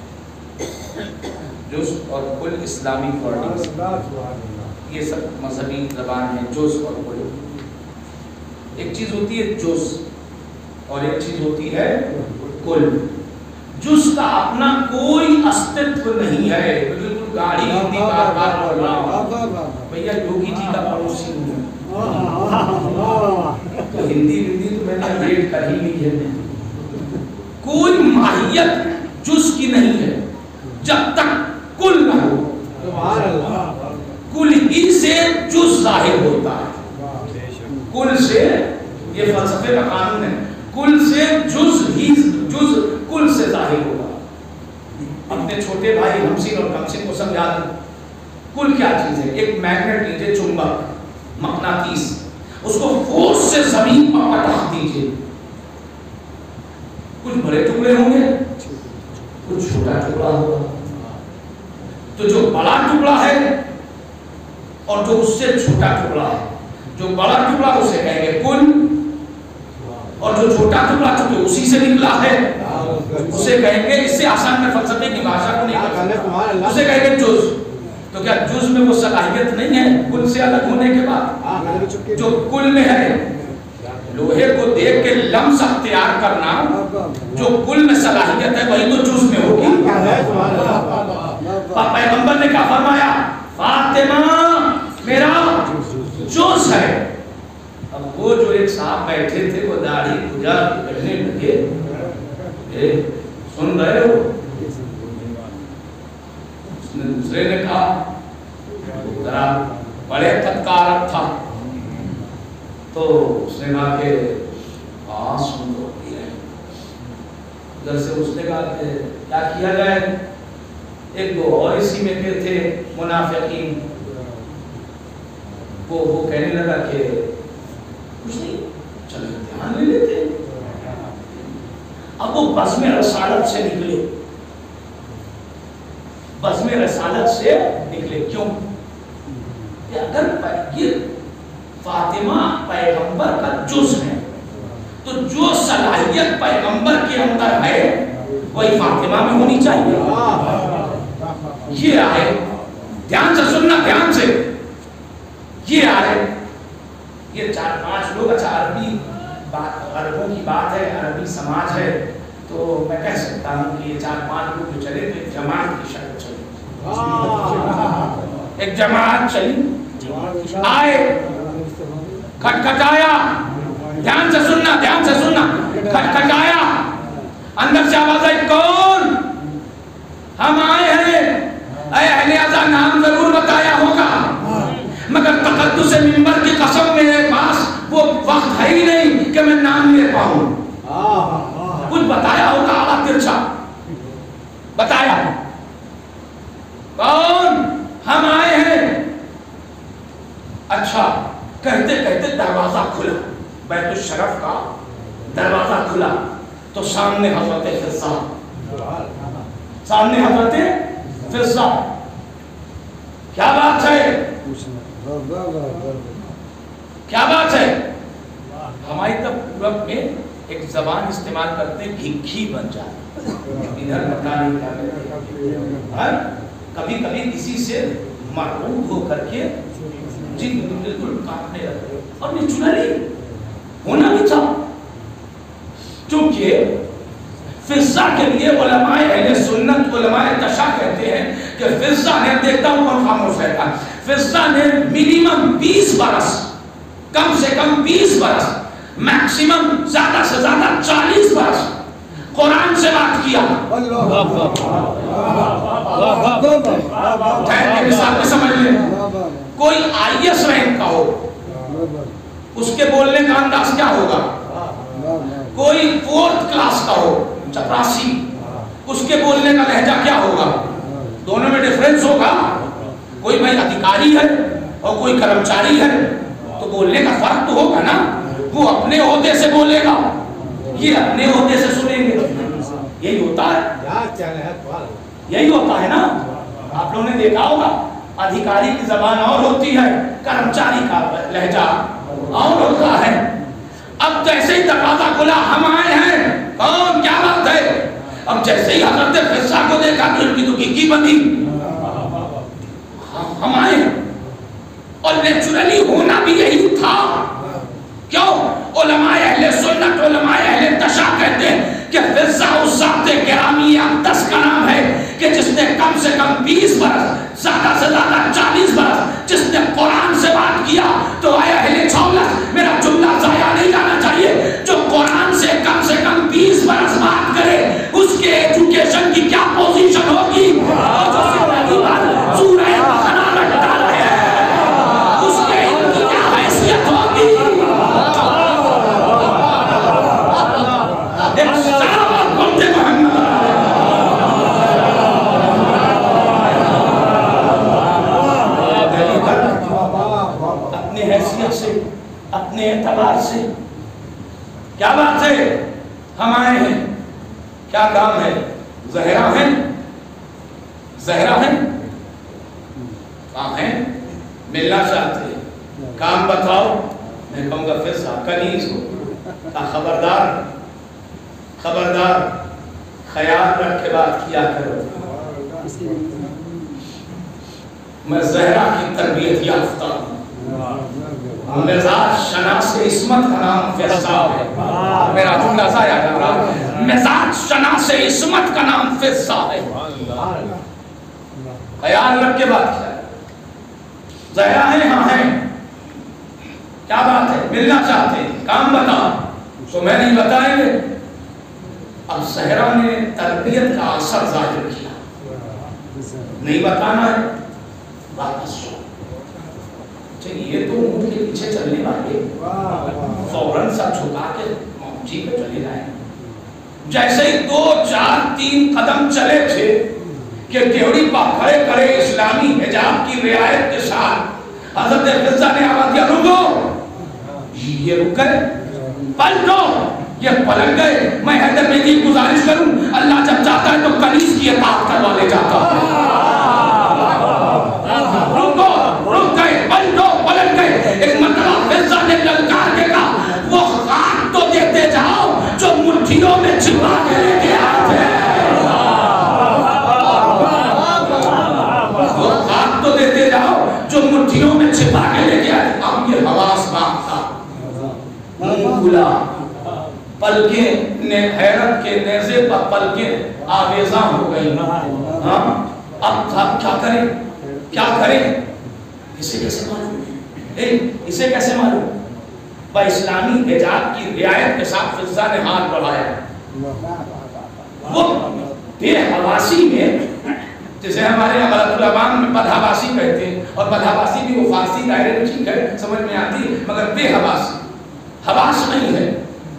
جوز اور کل اسلامی ورڈنگز یہ سب مذہبی زبان ہے، جوز اور کل۔ ایک چیز ہوتی ہے جوز اور ایک چیز ہوتی ہے کل۔ جوز کا اپنا کوئی استعمال نہیں ہے، بالکل گاڑی ہندی بار بار پڑھ رہا ہوں، بھیا یوگی جی کا پڑوسی ہوں تو ہندی ہندی تو میں نے ریٹ کر ہی لی ہے۔ کوئی ماہیت جز کی نہیں ہے جب تک کل نہ ہو، کل ہی سے جز ظاہر ہوتا ہے، کل سے، یہ فلسفے کا قانون ہے، کل سے جز ہی، جز کل سے ظاہر ہوگا۔ اپنے چھوٹے بھائی ہمسین اور کمسین کو سمجھا دوں، کل کیا چیز ہے؟ ایک میگنیٹ لیجئے، چمبک، مقناطیس، اس کو فورس سے زمین پر پٹخ دیجئے، کچھ بڑے ٹکڑے ہوں گے، کچھ چھوٹا ٹکڑا ہوگا، تو جو بڑا ٹکڑا ہے اور جو اس سے چھوٹا ٹکڑا ہے، جو بڑا ٹکڑا اسے کہیں گے کل، اور جو چھوٹا ٹکڑا چونکہ اسی سے نکلا ہے اسے کہیں گے، اس سے آسان میں فلسفے کی بھاشا کو نہیں کرتے، اسے کہیں گے جز۔ تو کیا جز میں وہ صلاحیت نہیں ہے کل سے الگ ہونے کے بعد؟ جو کل میں ہے، لوہے کو دیکھ کے لمس اختیار کرنا جو کل میں صلاحیت ہے وہی تو جز میں ہوگی۔ پیغمبر نے کیا فرمایا؟ فاطمہ میرا جز ہے۔ اب وہ جو ایک صاحب بیٹھے تھے وہ داڑھی پوجا کرنے لگے، سن رہے ہو؟ اس نے دوسرے نے کہا، ذرا بڑے تھکارت تھا، تو اس نے کہا کہ ہاں سن تو رہی ہے۔ ادھر سے اس نے کہا کہ کیا کیا جائے؟ ایک دو اور اسی میں کے تھے منافقین، وہ وہ کہنے لگا کہ کچھ نہیں، چلو امتحان لے لیتے۔ اب وہ بزم رسالت سے نکلے، بزم رسالت سے نکلے، کیوں کہ اگر یہ فاطمہ پیغمبر کا جز ہے تو جو صلاحیت پیغمبر کے اندر ہے وہی فاطمہ میں ہونی چاہیے۔ یہ آئے، دھیان سے سننا، دھیان سے، یہ آئے، یہ چار پانچ لوگ، اچھا عربی بات عربوں کی بات ہے، عربی سماج ہے، تو میں کہہ سکتا ہوں کہ یہ چار پانچ لوگ جو چلے تو ایک جماعت کی شکل چلی، ایک جماعت چلی، آئے کھٹکھٹایا، دھیان سے سننا دھیان سے سننا، کھٹکھٹایا، اندر سے آواز آئی کون؟ ہم آئے ہیں، اے اہل عزا نام ضرور بتایا ہوگا مگر تقدس منبر کی قسم میرے پاس وہ وقت ہے ہی نہیں کہ میں نام لے پاؤں، کچھ بتایا ہوگا آغا ترچا، بتایا کون؟ ہم آئے ہیں۔ اچھا کہتے کہتے دروازہ کھلا، بیت الشرف کا دروازہ کھلا تو سامنے حضرت فضہ، سامنے حضرت فضہ، کیا بات ہے کیا بات ہے؟ ہماری طرف پورب میں ایک زبان استعمال کرتے گھی بن جائے، ادھر بتا نہیں کرتے، کبھی کبھی کسی سے مرعوب ہو کر کے جی بالکل کاٹنے لگتے، اور یہ چنری ہونا بھی تھا، چونکہ فضہ کے لیے علماء اہل سنت علماء تشا کہتے ہیں کہ فضہ نے، دیکھتا ہوں کون خاموش رہتا، فضہ نے منیمم بیس برس، کم سے کم بیس برس، میکسیمم زیادہ سے زیادہ چالیس برس قرآن سے بات کیا۔ مثال میں سمجھ لیں، کوئی آئی ایس رینک کا ہو، اس کے بولنے کا انداز کیا ہوگا؟ کوئی فورتھ کلاس کا ہو، چپراسی، اس کے بولنے کا لہجہ کیا ہوگا؟ دونوں میں ڈیفرنس ہوگا، کوئی بھائی ادھیکاری ہے اور کوئی کرمچاری ہے تو بولنے کا فرق تو ہوگا نا، وہ اپنے عہدے سے بولے گا، یہ اپنے عہدے سے سنیں گے، یہی ہوتا ہے، یہی ہوتا ہے نا۔ آپ لوگوں نے دیکھا ہوگا ادھیکاری کی زبان اور ہوتی ہے، کرمچاری کا لہجہ اور ہوتا ہے۔ اب جیسے ہی دروازہ کھلا، ہم آئے ہیں، کون؟ کیا بات ہے؟ اب جیسے ہی حضرت فضہ کو دیکھا تو ان کی تو کی بندی، ہم آئے ہیں، اور نیچرلی ہونا بھی یہی تھا۔ کیوں؟ علماء اہل سنت علماء اہل تشا کہتے ہیں کہ فضہ اس ذات گرامی اقدس کا نام ہے کہ جس نے کم سے کم بیس برس، زیادہ سے زیادہ چالیس برس، جس نے قرآن سے بات کیا۔ تو اے اہل چھولت، میرا جملہ ضائع نہیں جانا چاہیے، جو قرآن سے کم سے کم بیس برس بات کرے اس کے ایجوکیشن کی کیا پوزیشن ہوگی؟ سورہ بقرہ رٹتا رہے، اس کے ان کی کیا حیثیت ہوگی؟ اپنے حیثیت سے، اپنے اعتبار سے، کیا بات ہے؟ ہم آئے ہیں، کیا کام ہے؟ زہرا ہیں، زہرا ہیں، کام ہے، ملنا چاہتے ہیں، کام بتاؤ۔ میں کہوں گا فضہ کنیز ہو، خبردار خبردار خیال رکھ کے بات کیا کرو، میں زہرا کی تربیت یافتہ ہوں، مزاج شناس عصمت کا نام فضہ ہے، میرا جملہ ضائع کر رہا ہے، مزاج شناس عصمت کا نام فضہ ہے، خیال رکھ کے بات کیا ہے۔ زہرا ہیں، ہاں ہیں، کیا بات ہے؟ ملنا چاہتے ہیں، کام بتاؤ، تو میں نہیں بتائیں گے۔ اب زہرا نے تربیت کا اثر ظاہر کیا، نہیں بتانا ہے، واپس ہو، یہ تو اونٹ کے پیچھے چلنے والے فوراً سب چھپا کے جی پہ چلے جائیں۔ جیسے ہی دو چار تین قدم چلے تھے کہ دیوڑی پا کھڑے کھڑے اسلامی حجاب کی رعایت کے ساتھ حضرت فضہ نے آواز دیا، رکو، یہ رک گئے، پلٹو، یہ پلٹ گئے۔ میں حیدر میں کی گزارش کروں، اللہ جب چاہتا ہے تو کنیز کی اطاعت کروا لے جاتا ہے۔ رکو، رک گئے، پلٹو، پلٹ گئے۔ ایک مرتبہ فضہ نے للکار کے کہا، وہ خاک تو دیتے جاؤ جو مٹھیوں میں چھپا کے لے کے آئے تھے، وہ خاک تو دیتے جاؤ جو مٹھیوں میں چھپا کے لے کے آئے۔ اب یہ حواس بات تھا، کھلا، پلکیں نے حیرت کے نیزے پر پلکیں آویزاں ہو گئی. ہاں اب کیا کریں کیا کریں اسے کیسے معلوم اسے کیسے معلوم با اسلامی حجاب کی رعایت کے ساتھ فضا نے ہاتھ بڑھایا. وہ بے حواسی میں جسے ہمارے یہاں غلط العوام میں بدحواسی کہتے ہیں، اور بدحواسی بھی وہ فارسی دائرے میں ٹھیک ہے سمجھ میں آتی ہے، مگر بے حواسی حواس نہیں ہے،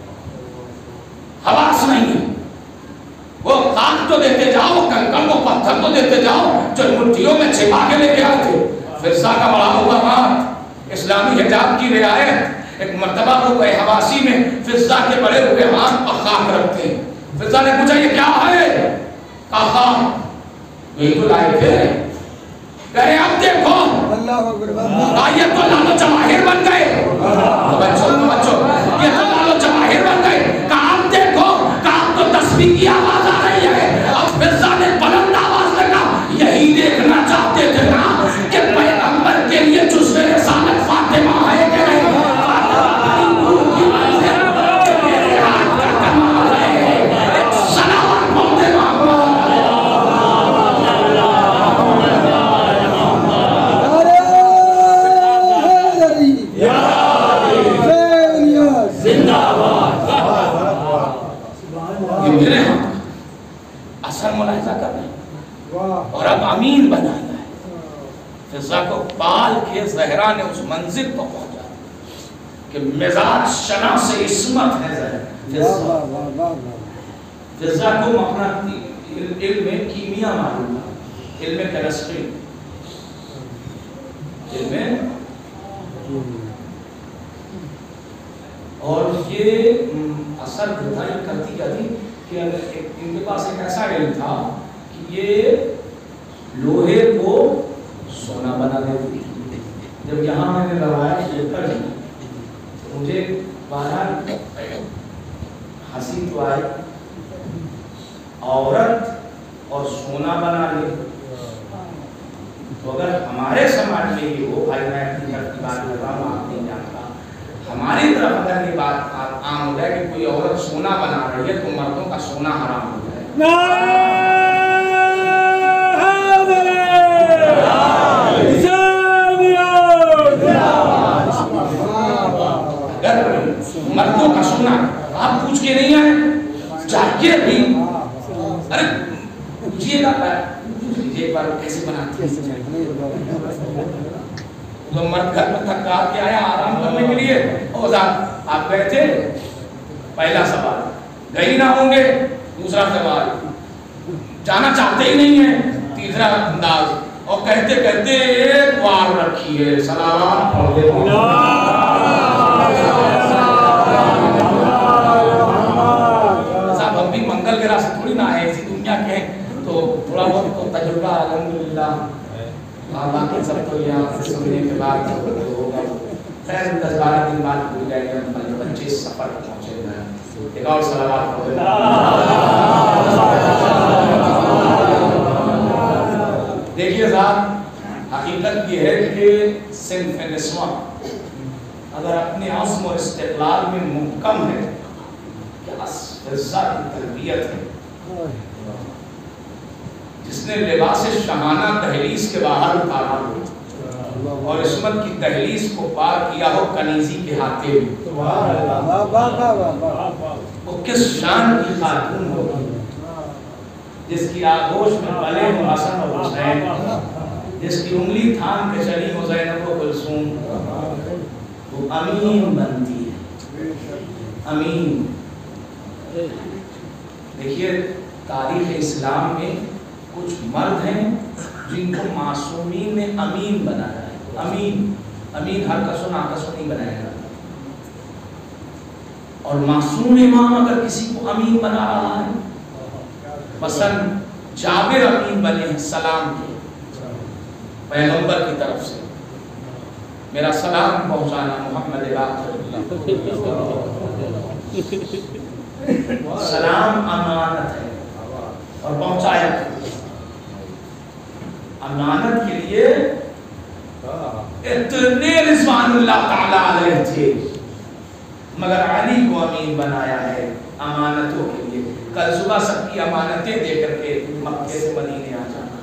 حواس نہیں ہے. وہ خاک تو دیتے جاؤ، کنکر کو پتھر تو دیتے جاؤ جو مٹھیوں میں چھپا کے لے کے آئے تھے. فضا کا بڑا ہوا ہاتھ، اسلامی حجاب کی رعایت. ایک مرتبہ وہ بے حواسی میں فضا کے بڑے ہوئے ہاتھ پر خاک رکھتے ہیں. فضا نے پوچھا یہ کیا ہے؟ کہا یہی تو لائے تھے. کہے اب دیکھو آئیے تو لالو جواہر بن گئے. بچوں بچوں یہ تو لالو جواہر بن گئے. کہا اب دیکھو، کہا تو تسبیح کی آواز آ رہی ہے. اب فضا نے بلند آواز سے کہا یہی دیکھنا چاہتے تھے نا کہ پیغمبر کے لیے جزو رسالت فاطمہ ہے کہ نہیں. ملاحظہ کرنا اور اب امین بنانا ہے. فضا کو پال کے زہرا نے اس منزل کو پہنچا کہ مزاج شنا سے عصمت ہے. فضا کو اپنا علم کیمیا معلوم تھا، علم کیمسٹری، علم اور یہ اثر بتائی کرتی کیا تھی کہ ان کے پاس ایک ایسا علم تھا کہ یہ لوہے کو سونا بنا دیتی. جب یہاں میں نے لگایا شیکر ہی مجھے باہر ہنسی تو آئی، عورت اور سونا بنا لے. تو اگر ہمارے سماج میں یہ ہو، بھائی میں اپنی گھر کی بات کر رہا ہوں آپ نہیں جانتا، ہماری طرف اگر یہ بات عام ہو جائے کہ کوئی عورت سونا بنا رہی ہے تو مردوں کا سونا حرام ہو جائے. اگر مردوں کا سونا آپ پوچھ کے نہیں آئے چاہیے بھی، ارے پوچھئے گا ایک بار کیسے بناتی ہے. تو مرد گھر میں تھک کار کے آیا آرام کرنے کے لیے، اور آپ گئے تھے. پہلا سوال گئی نہ ہوں گے، دوسرا سوال جانا چاہتے ہی نہیں ہیں، تیسرا انداز، اور کہتے کہتے ایک بار رکھیے سلام پڑھ دے. صاحب ہم بھی منگل کے راستے تھوڑی نہ آئے، اسی دنیا کے تو تھوڑا بہت تجربہ الحمدللہ. باقی سب تو یہاں سننے کے بعد ہوگا. خیر دس بارہ دن بعد بھول جائے گا. پچیس سفر پہنچے گا. ایک اور صلوات پڑھو. دیکھیے صاحب حقیقت یہ ہے کہ صنف نسواں اگر اپنے عزم اور استقلال میں محکم ہے کہ فضا کی تربیت ہے، جس نے لباس شہانہ دہلیز کے باہر اتارا ہو اور عصمت کی دہلیز کو پار کیا ہو کنیزی کے ہاتھے میں، وہ کس شان کی خاتون ہوگی جس کی آغوش میں پلے ہو حسن اور حسین، جس کی انگلی تھام کے چلی ہو زینب و کلثوم. وہ امین بنتی ہے. امین. دیکھیے تاریخ اسلام میں کچھ مرد ہیں جن کو معصومین نے امین بنایا ہے. امین امین ہر کسو ناکسو نہیں بنایا گا. اور معصوم امام اگر کسی کو امین بنا رہا ہے، مثلا جابر امین بنے ہیں سلام کے پیغمبر کی طرف سے، میرا سلام پہنچانا محمد باقر. سلام امانت ہے اور پہنچایا. امانت کے لیے اتنے رضوان اللہ تعالی علیہ تھے مگر علی کو امین بنایا ہے امانتوں کے لیے. کل صبح سب کی امانتیں دے کر کے مکے سے مدینے آ جانا.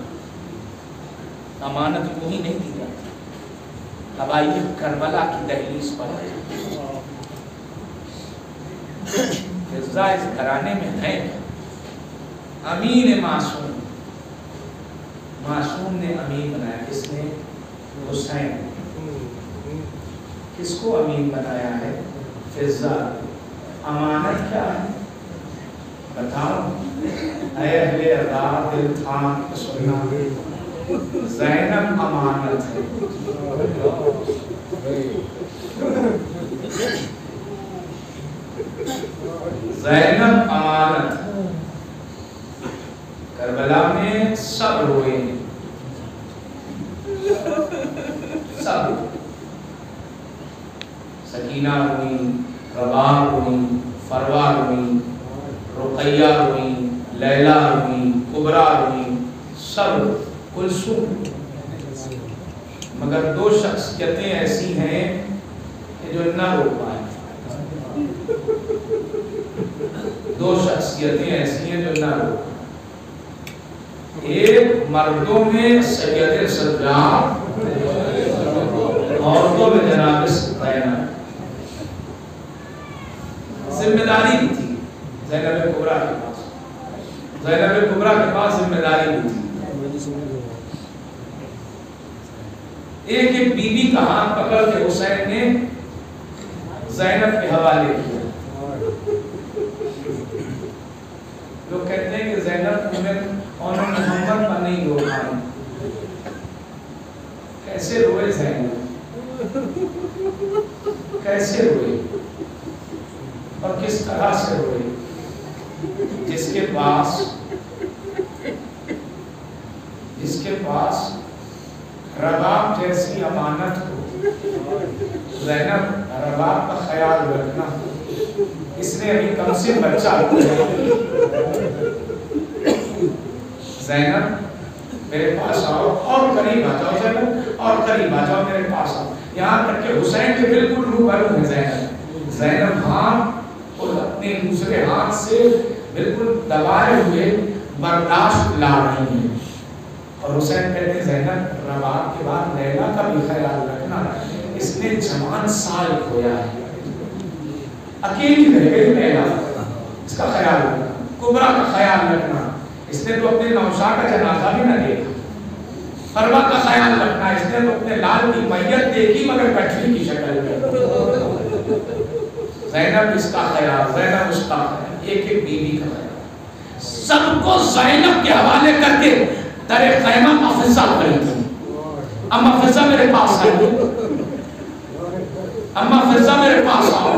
امانت یوں ہی نہیں دی جاتی. اب آئیے کربلا کی دہلیز پر فضا اس گھرانے میں ہے امین معصوم. معصوم نے امین بنایا. کس نے؟ حسین. کس کو امین بنایا ہے؟ فضا. امانت کیا ہے بتاؤ؟ اے اہل ادا دل تھام کے سننا، زینب امانت ہے. زینب امانت. کربلا میں سب روئے ہیں، سب. سکینہ روئی، رباب روئی، فروا روئی، رقیہ روئی، لیلہ روئی، کبرا روئی، سب. کلثوم. مگر دو شخصیتیں ایسی ہیں کہ جو نہ رو پائیں. دو شخصیتیں ایسی ہیں جو نہ رو پائیں. ایک مردوں میں سید سجاد، عورتوں میں جناب زینب. ذمہ داری بھی تھی زینب کبریٰ کے پاس. زینب کبریٰ کے پاس ذمہ داری بھی تھی. ایک ایک بی بی کا ہاتھ پکڑ کے حسین نے زینب کے حوالے کیا. لوگ کہتے ہیں کہ زینب اور محمد پر نہیں رو پائے. کیسے روئے زینب؟ کیسے روئے اور کس طرح سے روئے؟ جس کے پاس جس کے پاس رباب جیسی امانت ہو. زینب رباب کا خیال رکھنا. اس نے ابھی کم سے بچہ ہوا. زینب میرے پاس آؤ، اور قریب آ جاؤ. زینب اور قریب آ جاؤ، میرے پاس آؤ. یہاں تک کہ حسین کے بالکل روبرو ہے زینب. زینب ہاتھ اور اپنے دوسرے ہاتھ سے بالکل دبائے ہوئے برداشت لا رہی ہیں. اور حسین کہتے ہیں زینب رباب کے بعد لیلا کا بھی خیال رکھنا. اس نے جوان سال کھویا ہے. اکیلی رہ گئی لیلا، اس کا خیال رکھنا. کبریٰ کا خیال رکھنا. اس نے تو اپنے نوشا کا جنازہ بھی نہ دیکھا. فروا کا خیال رکھنا. اس نے تو اپنے لال کی میت دیکھی مگر کٹھلی کی شکل میں. زینب اس کا خیال، زینب اس کا خیال، ایک ایک بیوی کا خیال. سب کو زینب کے حوالے کر کے در خیمہ مفزہ کری تھی. اما فضہ میرے پاس آئی، اما فضہ میرے پاس آؤ.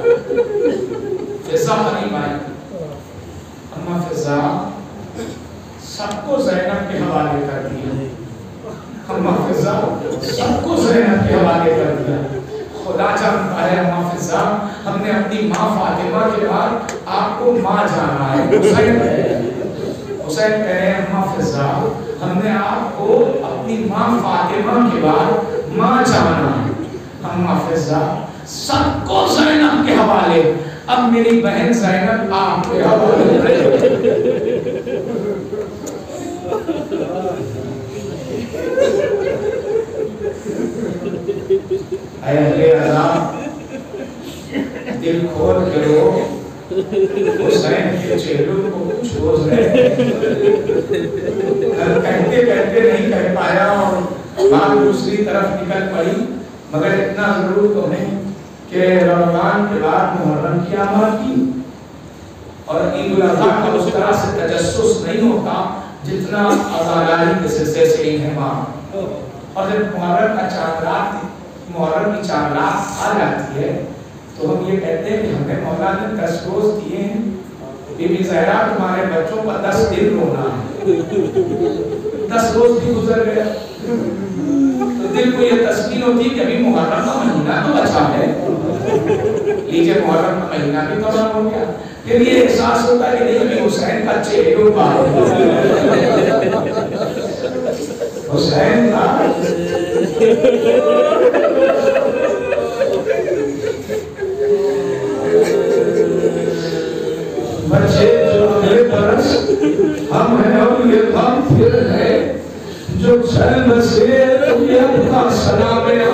فضہ قریب آئی. اما فضہ سب کو زینب کے حوالے کر دیا. اما فضہ سب کو زینب کے حوالے کر دیا. خدا جانتا ہے اما فضہ، ہم نے اپنی ماں فاطمہ کے بعد آپ کو ماں جانا ہے. حسین حسین کہہ رہے ہیں اما فضہ ہم نے آپ کو اپنی ماں فاطمہ کے بعد ماں جانا ہے. اما فضہ سب کو زینب کے حوالے. اب میری بہن زینب آپ کے حوالے رہے. اے اہل عذاب دل کھول کے رو. حسین کے چہروں کو کچھ روز رہے کہتے کہتے نہیں کہہ پایا اور بات دوسری طرف نکل پڑی. مگر اتنا ضرور تو ہے کہ رمضان کے بعد محرم کی آمد کی اور عید الاضحیٰ کا اس طرح سے تجسس نہیں ہوتا جتنا آزاداری کے سلسلے سے عید ہے وہاں. اور جب محرم کا چاند رات محرم کی چاند رات آ جاتی ہے تو ہم یہ کہتے ہیں کہ ہمیں مولا نے دس روز دیے ہیں. بی بی زہرا تمہارے بچوں کا دس دن رونا ہے. دس روز بھی گزر گیا تو دل کو یہ تسکین ہوتی ہے کہ ابھی محرم کا مہینہ تو بچا ہے. لیجئے محرم کا مہینہ بھی تمام ہو گیا. پھر یہ احساس ہوتا ہے کہ نہیں ابھی حسین کا چہروں بار حسین کا بچے جو اگلے برس ہم ہیں اور یہ غم پھر ہے جو چل بسے تو یہ اپنا سلام ہے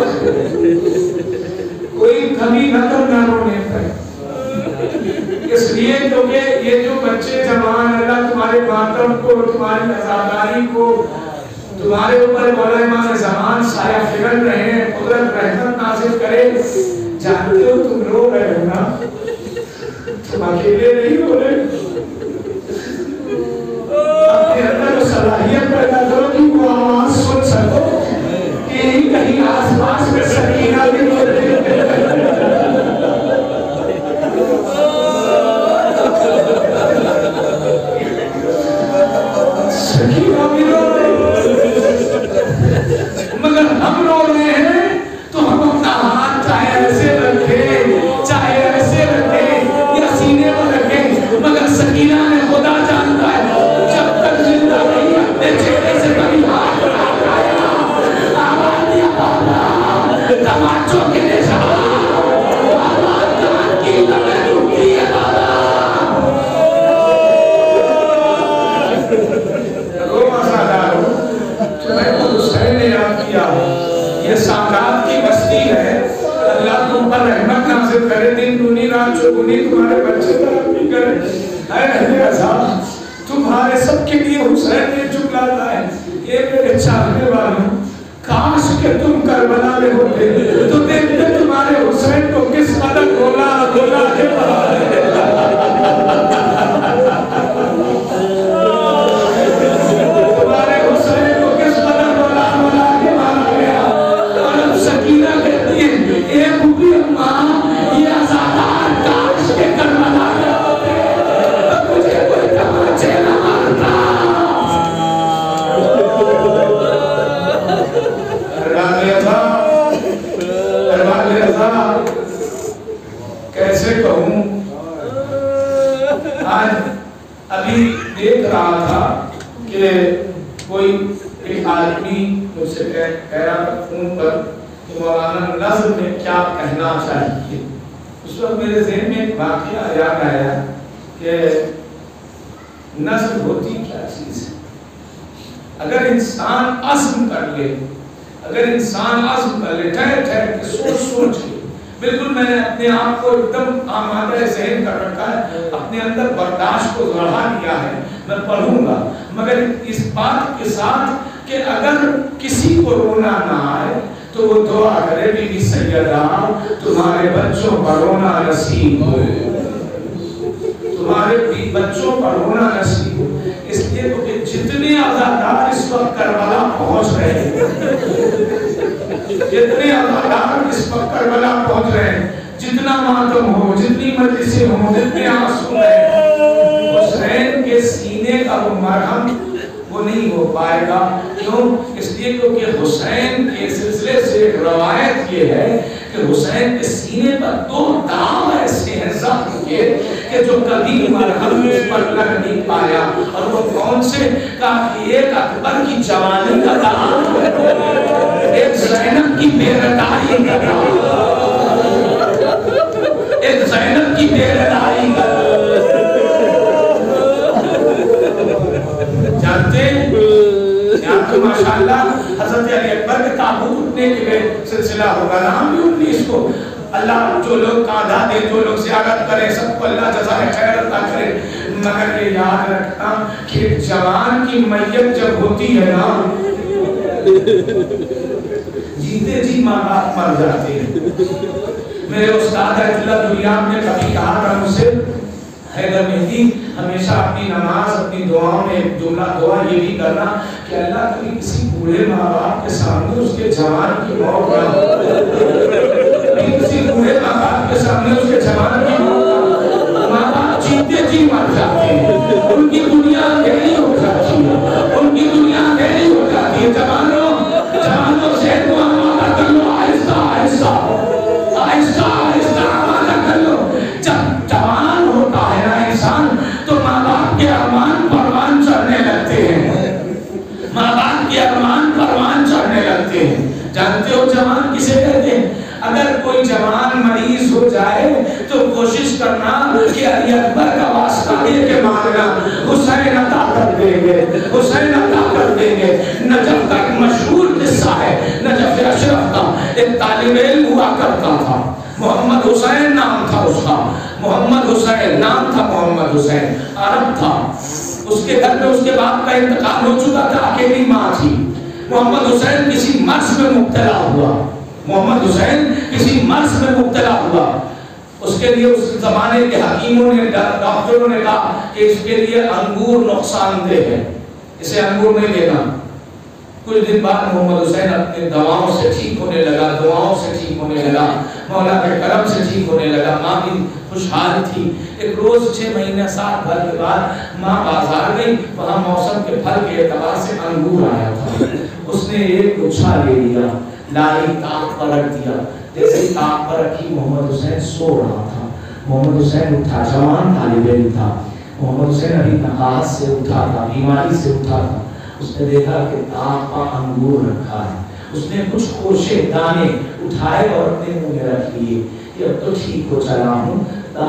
کوئی کمی نہ کرنا رونے پر اس لیے کیونکہ یہ جو بچے جوان اللہ تمہارے ماتم کو تمہاری عزاداری کو تمہارے اوپر مولا امام زمان سایہ فکر رہے ہیں قدرت رحمت نازل کرے جانتے ہو تم رو رہے ہو نا تم اکیلے نہیں ہو رہے اپنے اندر صلاحیت پیدا کرو کہ وہ آواز سن سکو کہ کہیں آس پاس میں سکینہ بھی ہو رہے سکینہ بھی رو مگر ہم رو رہے ہیں تو ہم اپنا ہاتھ چاہے ایسے رکھے چاہے ایسے رکھے یا سینے پر رکھے مگر سکینہ نے خدا جانتا ہے جب تک زندہ نہیں اپنے چہرے سے کبھی ہاتھ اٹھایا آواز دیا بالا تماچوں کے نشان آواز دان کی لگے ڈوبتی ہے بالا رو مسادار ہو تمہیں تو حسین نے یاد کیا یہ سامرات کی بستی ہے اللہ تم پر رحمت نازل کرے دن دونی رات چگنی تمہارے بچے ترقی کرے اے اہل عذاب تمہارے سب کے لیے حسین نے جھکلاتا ہے یہ میرے چاہنے والوں کاش کہ تم کربلا میں ہوتے تو دیکھتے تمہارے حسین کو کس قدر گولا گولا کے بہارے تمہارے حسین کو کس قدر گولا گولا کے بہارا گیا اور اب سکینہ کہتی ہے اے بوبی اماں یہ ازادار کاش کے کربلا میں ہوتے اب مجھے کوئی تماچے نہ مارتا ارمان رضا ارمان رضا کیسے کہوں آج ابھی دیکھ رہا تھا کہ کوئی ایک آدمی مجھ سے کہہ رہا تھا فون پر کہ مولانا نظم میں کیا کہنا چاہیے اس وقت میرے ذہن میں ایک واقعہ یاد آیا کہ نظم ہوتی کیا چیز ہے اگر انسان عزم کر لے اگر انسان عزم کر لے ٹھہر ٹھہر کے سوچ سوچ کے بالکل میں نے اپنے آپ کو ایک دم آمادہ ذہن کر رکھا ہے اپنے اندر برداشت کو بڑھا دیا ہے میں پڑھوں گا مگر اس بات کے ساتھ کہ اگر کسی کو رونا نہ آئے تو وہ دعا کرے بی بی سیدہ تمہارے بچوں پر رونا نصیب ہو تمہارے بچوں پر رونا نصیب ہو اس لیے کہ جتنے عزادار اس وقت کربلا پہنچ رہے ہیں جتنے عزادار اس وقت کربلا پہنچ رہے ہیں جتنا ماتم ہو جتنی مجلسیں ہوں جتنے آنسو ہیں حسین کے سینے کا وہ مرہم وہ نہیں ہو پائے گا کیوں اس لیے کیونکہ حسین کے سلسلے سے ایک روایت یہ ہے کہ حسین کے سینے پر دو داغ ایسے ہیں زخم کے کہ جو کبھی مرہم اس پر لگ نہیں پایا اور وہ کون سے کہا کہ ایک اکبر کی جوانی کا داغ ایک زینب کی بے ردائی کا داغ ایک زینب کی بے ردائی کا جانتے یہاں تو ماشاءاللہ حضرت علی اکبر کے تابوت اٹھنے کے سلسلہ ہوگا نام بھی انیس کو اللہ جو لوگ قادہ دے جو لوگ زیارت کرے سب کو اللہ جزائے خیر عطا کرے مگر یہ یاد رکھنا کہ جوان کی میت جب ہوتی ہے نا جیتے جی ماں باپ مر جاتے ہیں میرے استاد اللہ دنیا نے کبھی کہا تھا مجھ سے حیدر مہدی ہمیشہ اپنی نماز اپنی دعاؤں میں ایک جملہ دعا یہ بھی کرنا کہ اللہ کبھی کسی بوڑھے ماں باپ کے سامنے اس کے جوان کی موت نہ ہو کسی بوڑھے ماں باپ کے سامنے اس کے جوان کی موت ماں باپ جیتے جی مر جاتے ہیں ان کی دنیا اندھیری ہو جاتی ہے ان کی دنیا اندھیری ہو جاتی ہے جوانوں جوانوں سے دعا مانگا کر لو آہستہ آہستہ آہستہ آہستہ مانگا کر لو جب جوان ہوتا ہے نا انسان تو ماں باپ کے ارمان پروان چڑھنے لگتے ہیں ماں باپ کے ارمان پروان چڑھنے لگتے ہیں جانتے ہو جوان کسے کہتے ہیں اگر کوئی جوان مریض ہو جائے تو کوشش کرنا کہ علی اکبر کا واسطہ دے دیں گے. نجف کا ایک مشہور قصہ ہے. نجف اشرف کا ایک طالب علم ہوا کرتا تھا, محمد حسین نام تھا اس کا. محمد حسین نام تھا محمد حسین, عرب تھا. اس کے گھر میں اس کے باپ کا انتقال ہو چکا تھا, اکیلی ماں تھی. محمد حسین کسی مرض میں مبتلا ہوا. محمد حسین کسی مرض میں مبتلا ہوا. اس کے لیے اس زمانے کے حکیموں نے, ڈاکٹروں نے کہا کہ اس کے لیے انگور نقصان دہ ہے, اسے انگور نہیں دینا. کچھ دن بعد محمد حسین اپنے دواؤں سے ٹھیک ہونے لگا, دعاؤں سے ٹھیک ہونے لگا, مولا کے کرم سے ٹھیک ہونے لگا. ماں بھی خوشحال تھی. ایک روز چھ مہینے سات بھر کے بعد ماں بازار گئی, وہاں موسم کے پھل کے اعتبار سے انگور آیا تھا. اس نے ایک گچھا لے لیا, لائی تاق پر رکھ دیا. جیسے تاق پر رکھی, محمد حسین سو رہا تھا. محمد حسین اٹھا, جوان طالب علم تھا. محمد حسین ابھی نقاہت سے اٹھا تھا, بیماری سے اٹھا تھا. اس نے دیکھا کہ تاق پر انگور رکھا ہے. اس نے کچھ خوشے دانے اٹھائے اور اپنے منہ میں رکھ لیے کہ اب تو ٹھیک ہو چلا ہوں,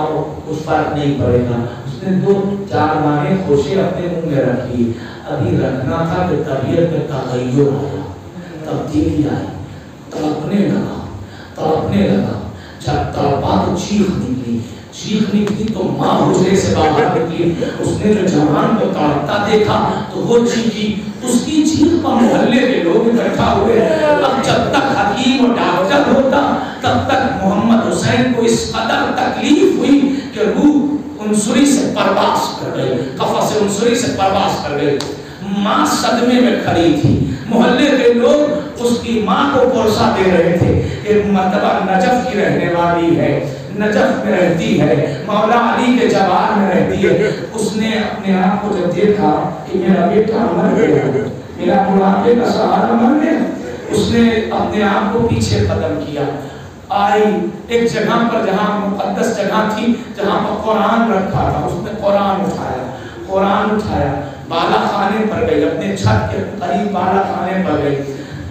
کچھ فرق نہیں پڑے گا. اس نے دو چار دانے خوشے اپنے منہ میں رکھ لیے. ابھی رکھنا تھا کہ طبیعت میں تغیر آیا, تبدیلی آئی. تڑپنے لگا, تڑپنے لگا. جب تڑپا تو چیخ نکلی, چیخ نکلی تو ماں حجرے سے باہر نکلی. اس نے جو جوان کو تڑپتا دیکھا تو وہ چیخی. اس کی چیخ پر محلے کے لوگ اکٹھا ہوئے. اب جب تک حکیم اور ڈاکٹر ہوتا تب تک محمد حسین کو اس قدر تکلیف ہوئی کہ روح عنصری سے پرواز کر گئی, قفص عنصری سے پرواز کر گئی. ماں صدمے میں کھڑی تھی. محلے کے لوگ اس کی ماں کو پرسا دے رہے تھے. ایک مرتبہ نجف کی رہنے والی ہے, نجف میں رہتی ہے, مولا علی کے جوار میں رہتی ہے. اس نے اپنے آپ کو جب دیکھا کہ میرا بیٹا مر گیا, میرا بڑھاپے کا سہارا مر گیا, اس نے اپنے آپ کو پیچھے قدم کیا. آئی ایک جگہ پر جہاں مقدس جگہ تھی, جہاں پر قرآن رکھا تھا. اس نے قرآن اٹھایا, قرآن اٹھایا, بالا خانے پر گئی, اپنے چھت کے قریب بالا خانے پر گئی.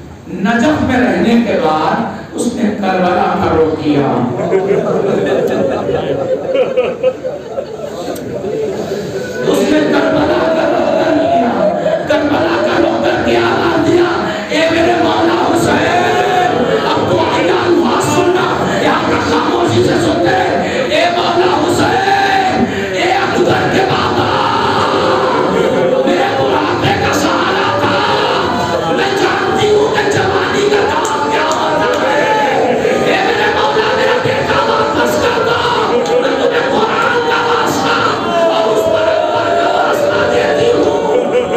نجف میں رہنے کے بعد اس نے کربلا کا رخ کیا. اس نے کربلا کا رخ کر لیا, کربلا کا رخ کر کے آواز دیا, اے میرے مولا حسین, اب تو آیا الفاظ سننا, یہاں پر خاموشی سے سنتے, اے مولا حسین, اے اکبر کے بابا, میرے بڑھاپے کا سہارا تھا, میں جانتی ہوں کہ جوانی کا کام کیا ہوتا ہے, اے میرے مولا میرا بیٹا واپس کر دو, میں تمہیں قرآن کا واسطہ اور اس پر اکبر کا واسطہ دیتی ہوں.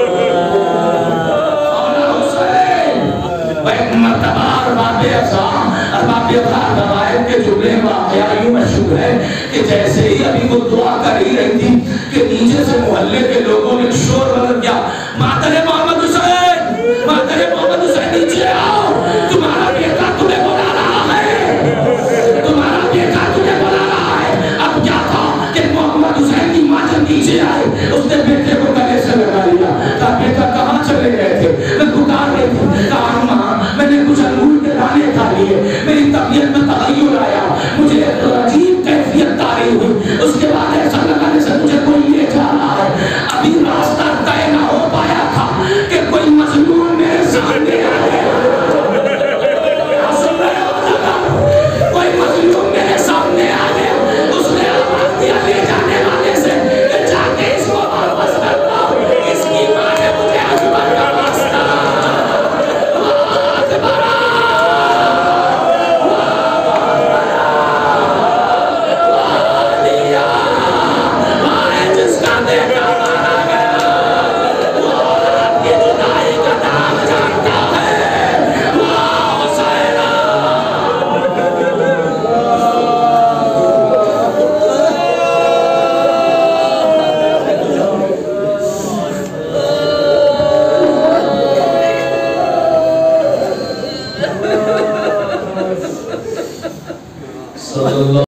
مولا حسین, وہ ایک مرتبہ ارباب اعظام, ارباب اعظام روایت کے جملے واقعہ یوں مشہور ہے کہ جیسے ہی ابھی وہ دعا کر ہی رہی تھی کہ نیچے سے محلے کے لوگوں نے شور بدل گیا, مادر محمد حسین, مادر محمد حسین نیچے آؤ, تمہارا بیٹا تمہیں بلا رہا ہے, تمہارا بیٹا تمہیں بلا رہا ہے. اب کیا تھا کہ محمد حسین کی ماں جب نیچے آئے, اس نے بیٹے کو گلے سے لگا لیا. کہا بیٹا کہاں چلے گئے تھے, میں پکار رہی تھی. کہا ماں میں نے کچھ انگور کے دانے کھا لیے, میری طبیعت میں تغیر آیا, مجھے ایک عجیب کیفیت طاری ہوئی. اس کے بعد ایسا لگا جیسے مجھے کوئی لے جا رہا ہے. ابھی راستہ طے نہ ہو پایا تھا کہ کوئی مظلوم میرے سامنے آ گیا. کوئی مظلوم میرے سامنے آ گیا. اس نے آواز دیا لے جانے والے سے کہ جا کے اس کو واپس کر دو, اس کی ماں نے مجھے اکبر کا واسطہ, اکبر جس کا دیکھا مارا گیا, وہ عورت کی جدائی کا نام جانتا ہے, وہ حسینہ. صلی اللہ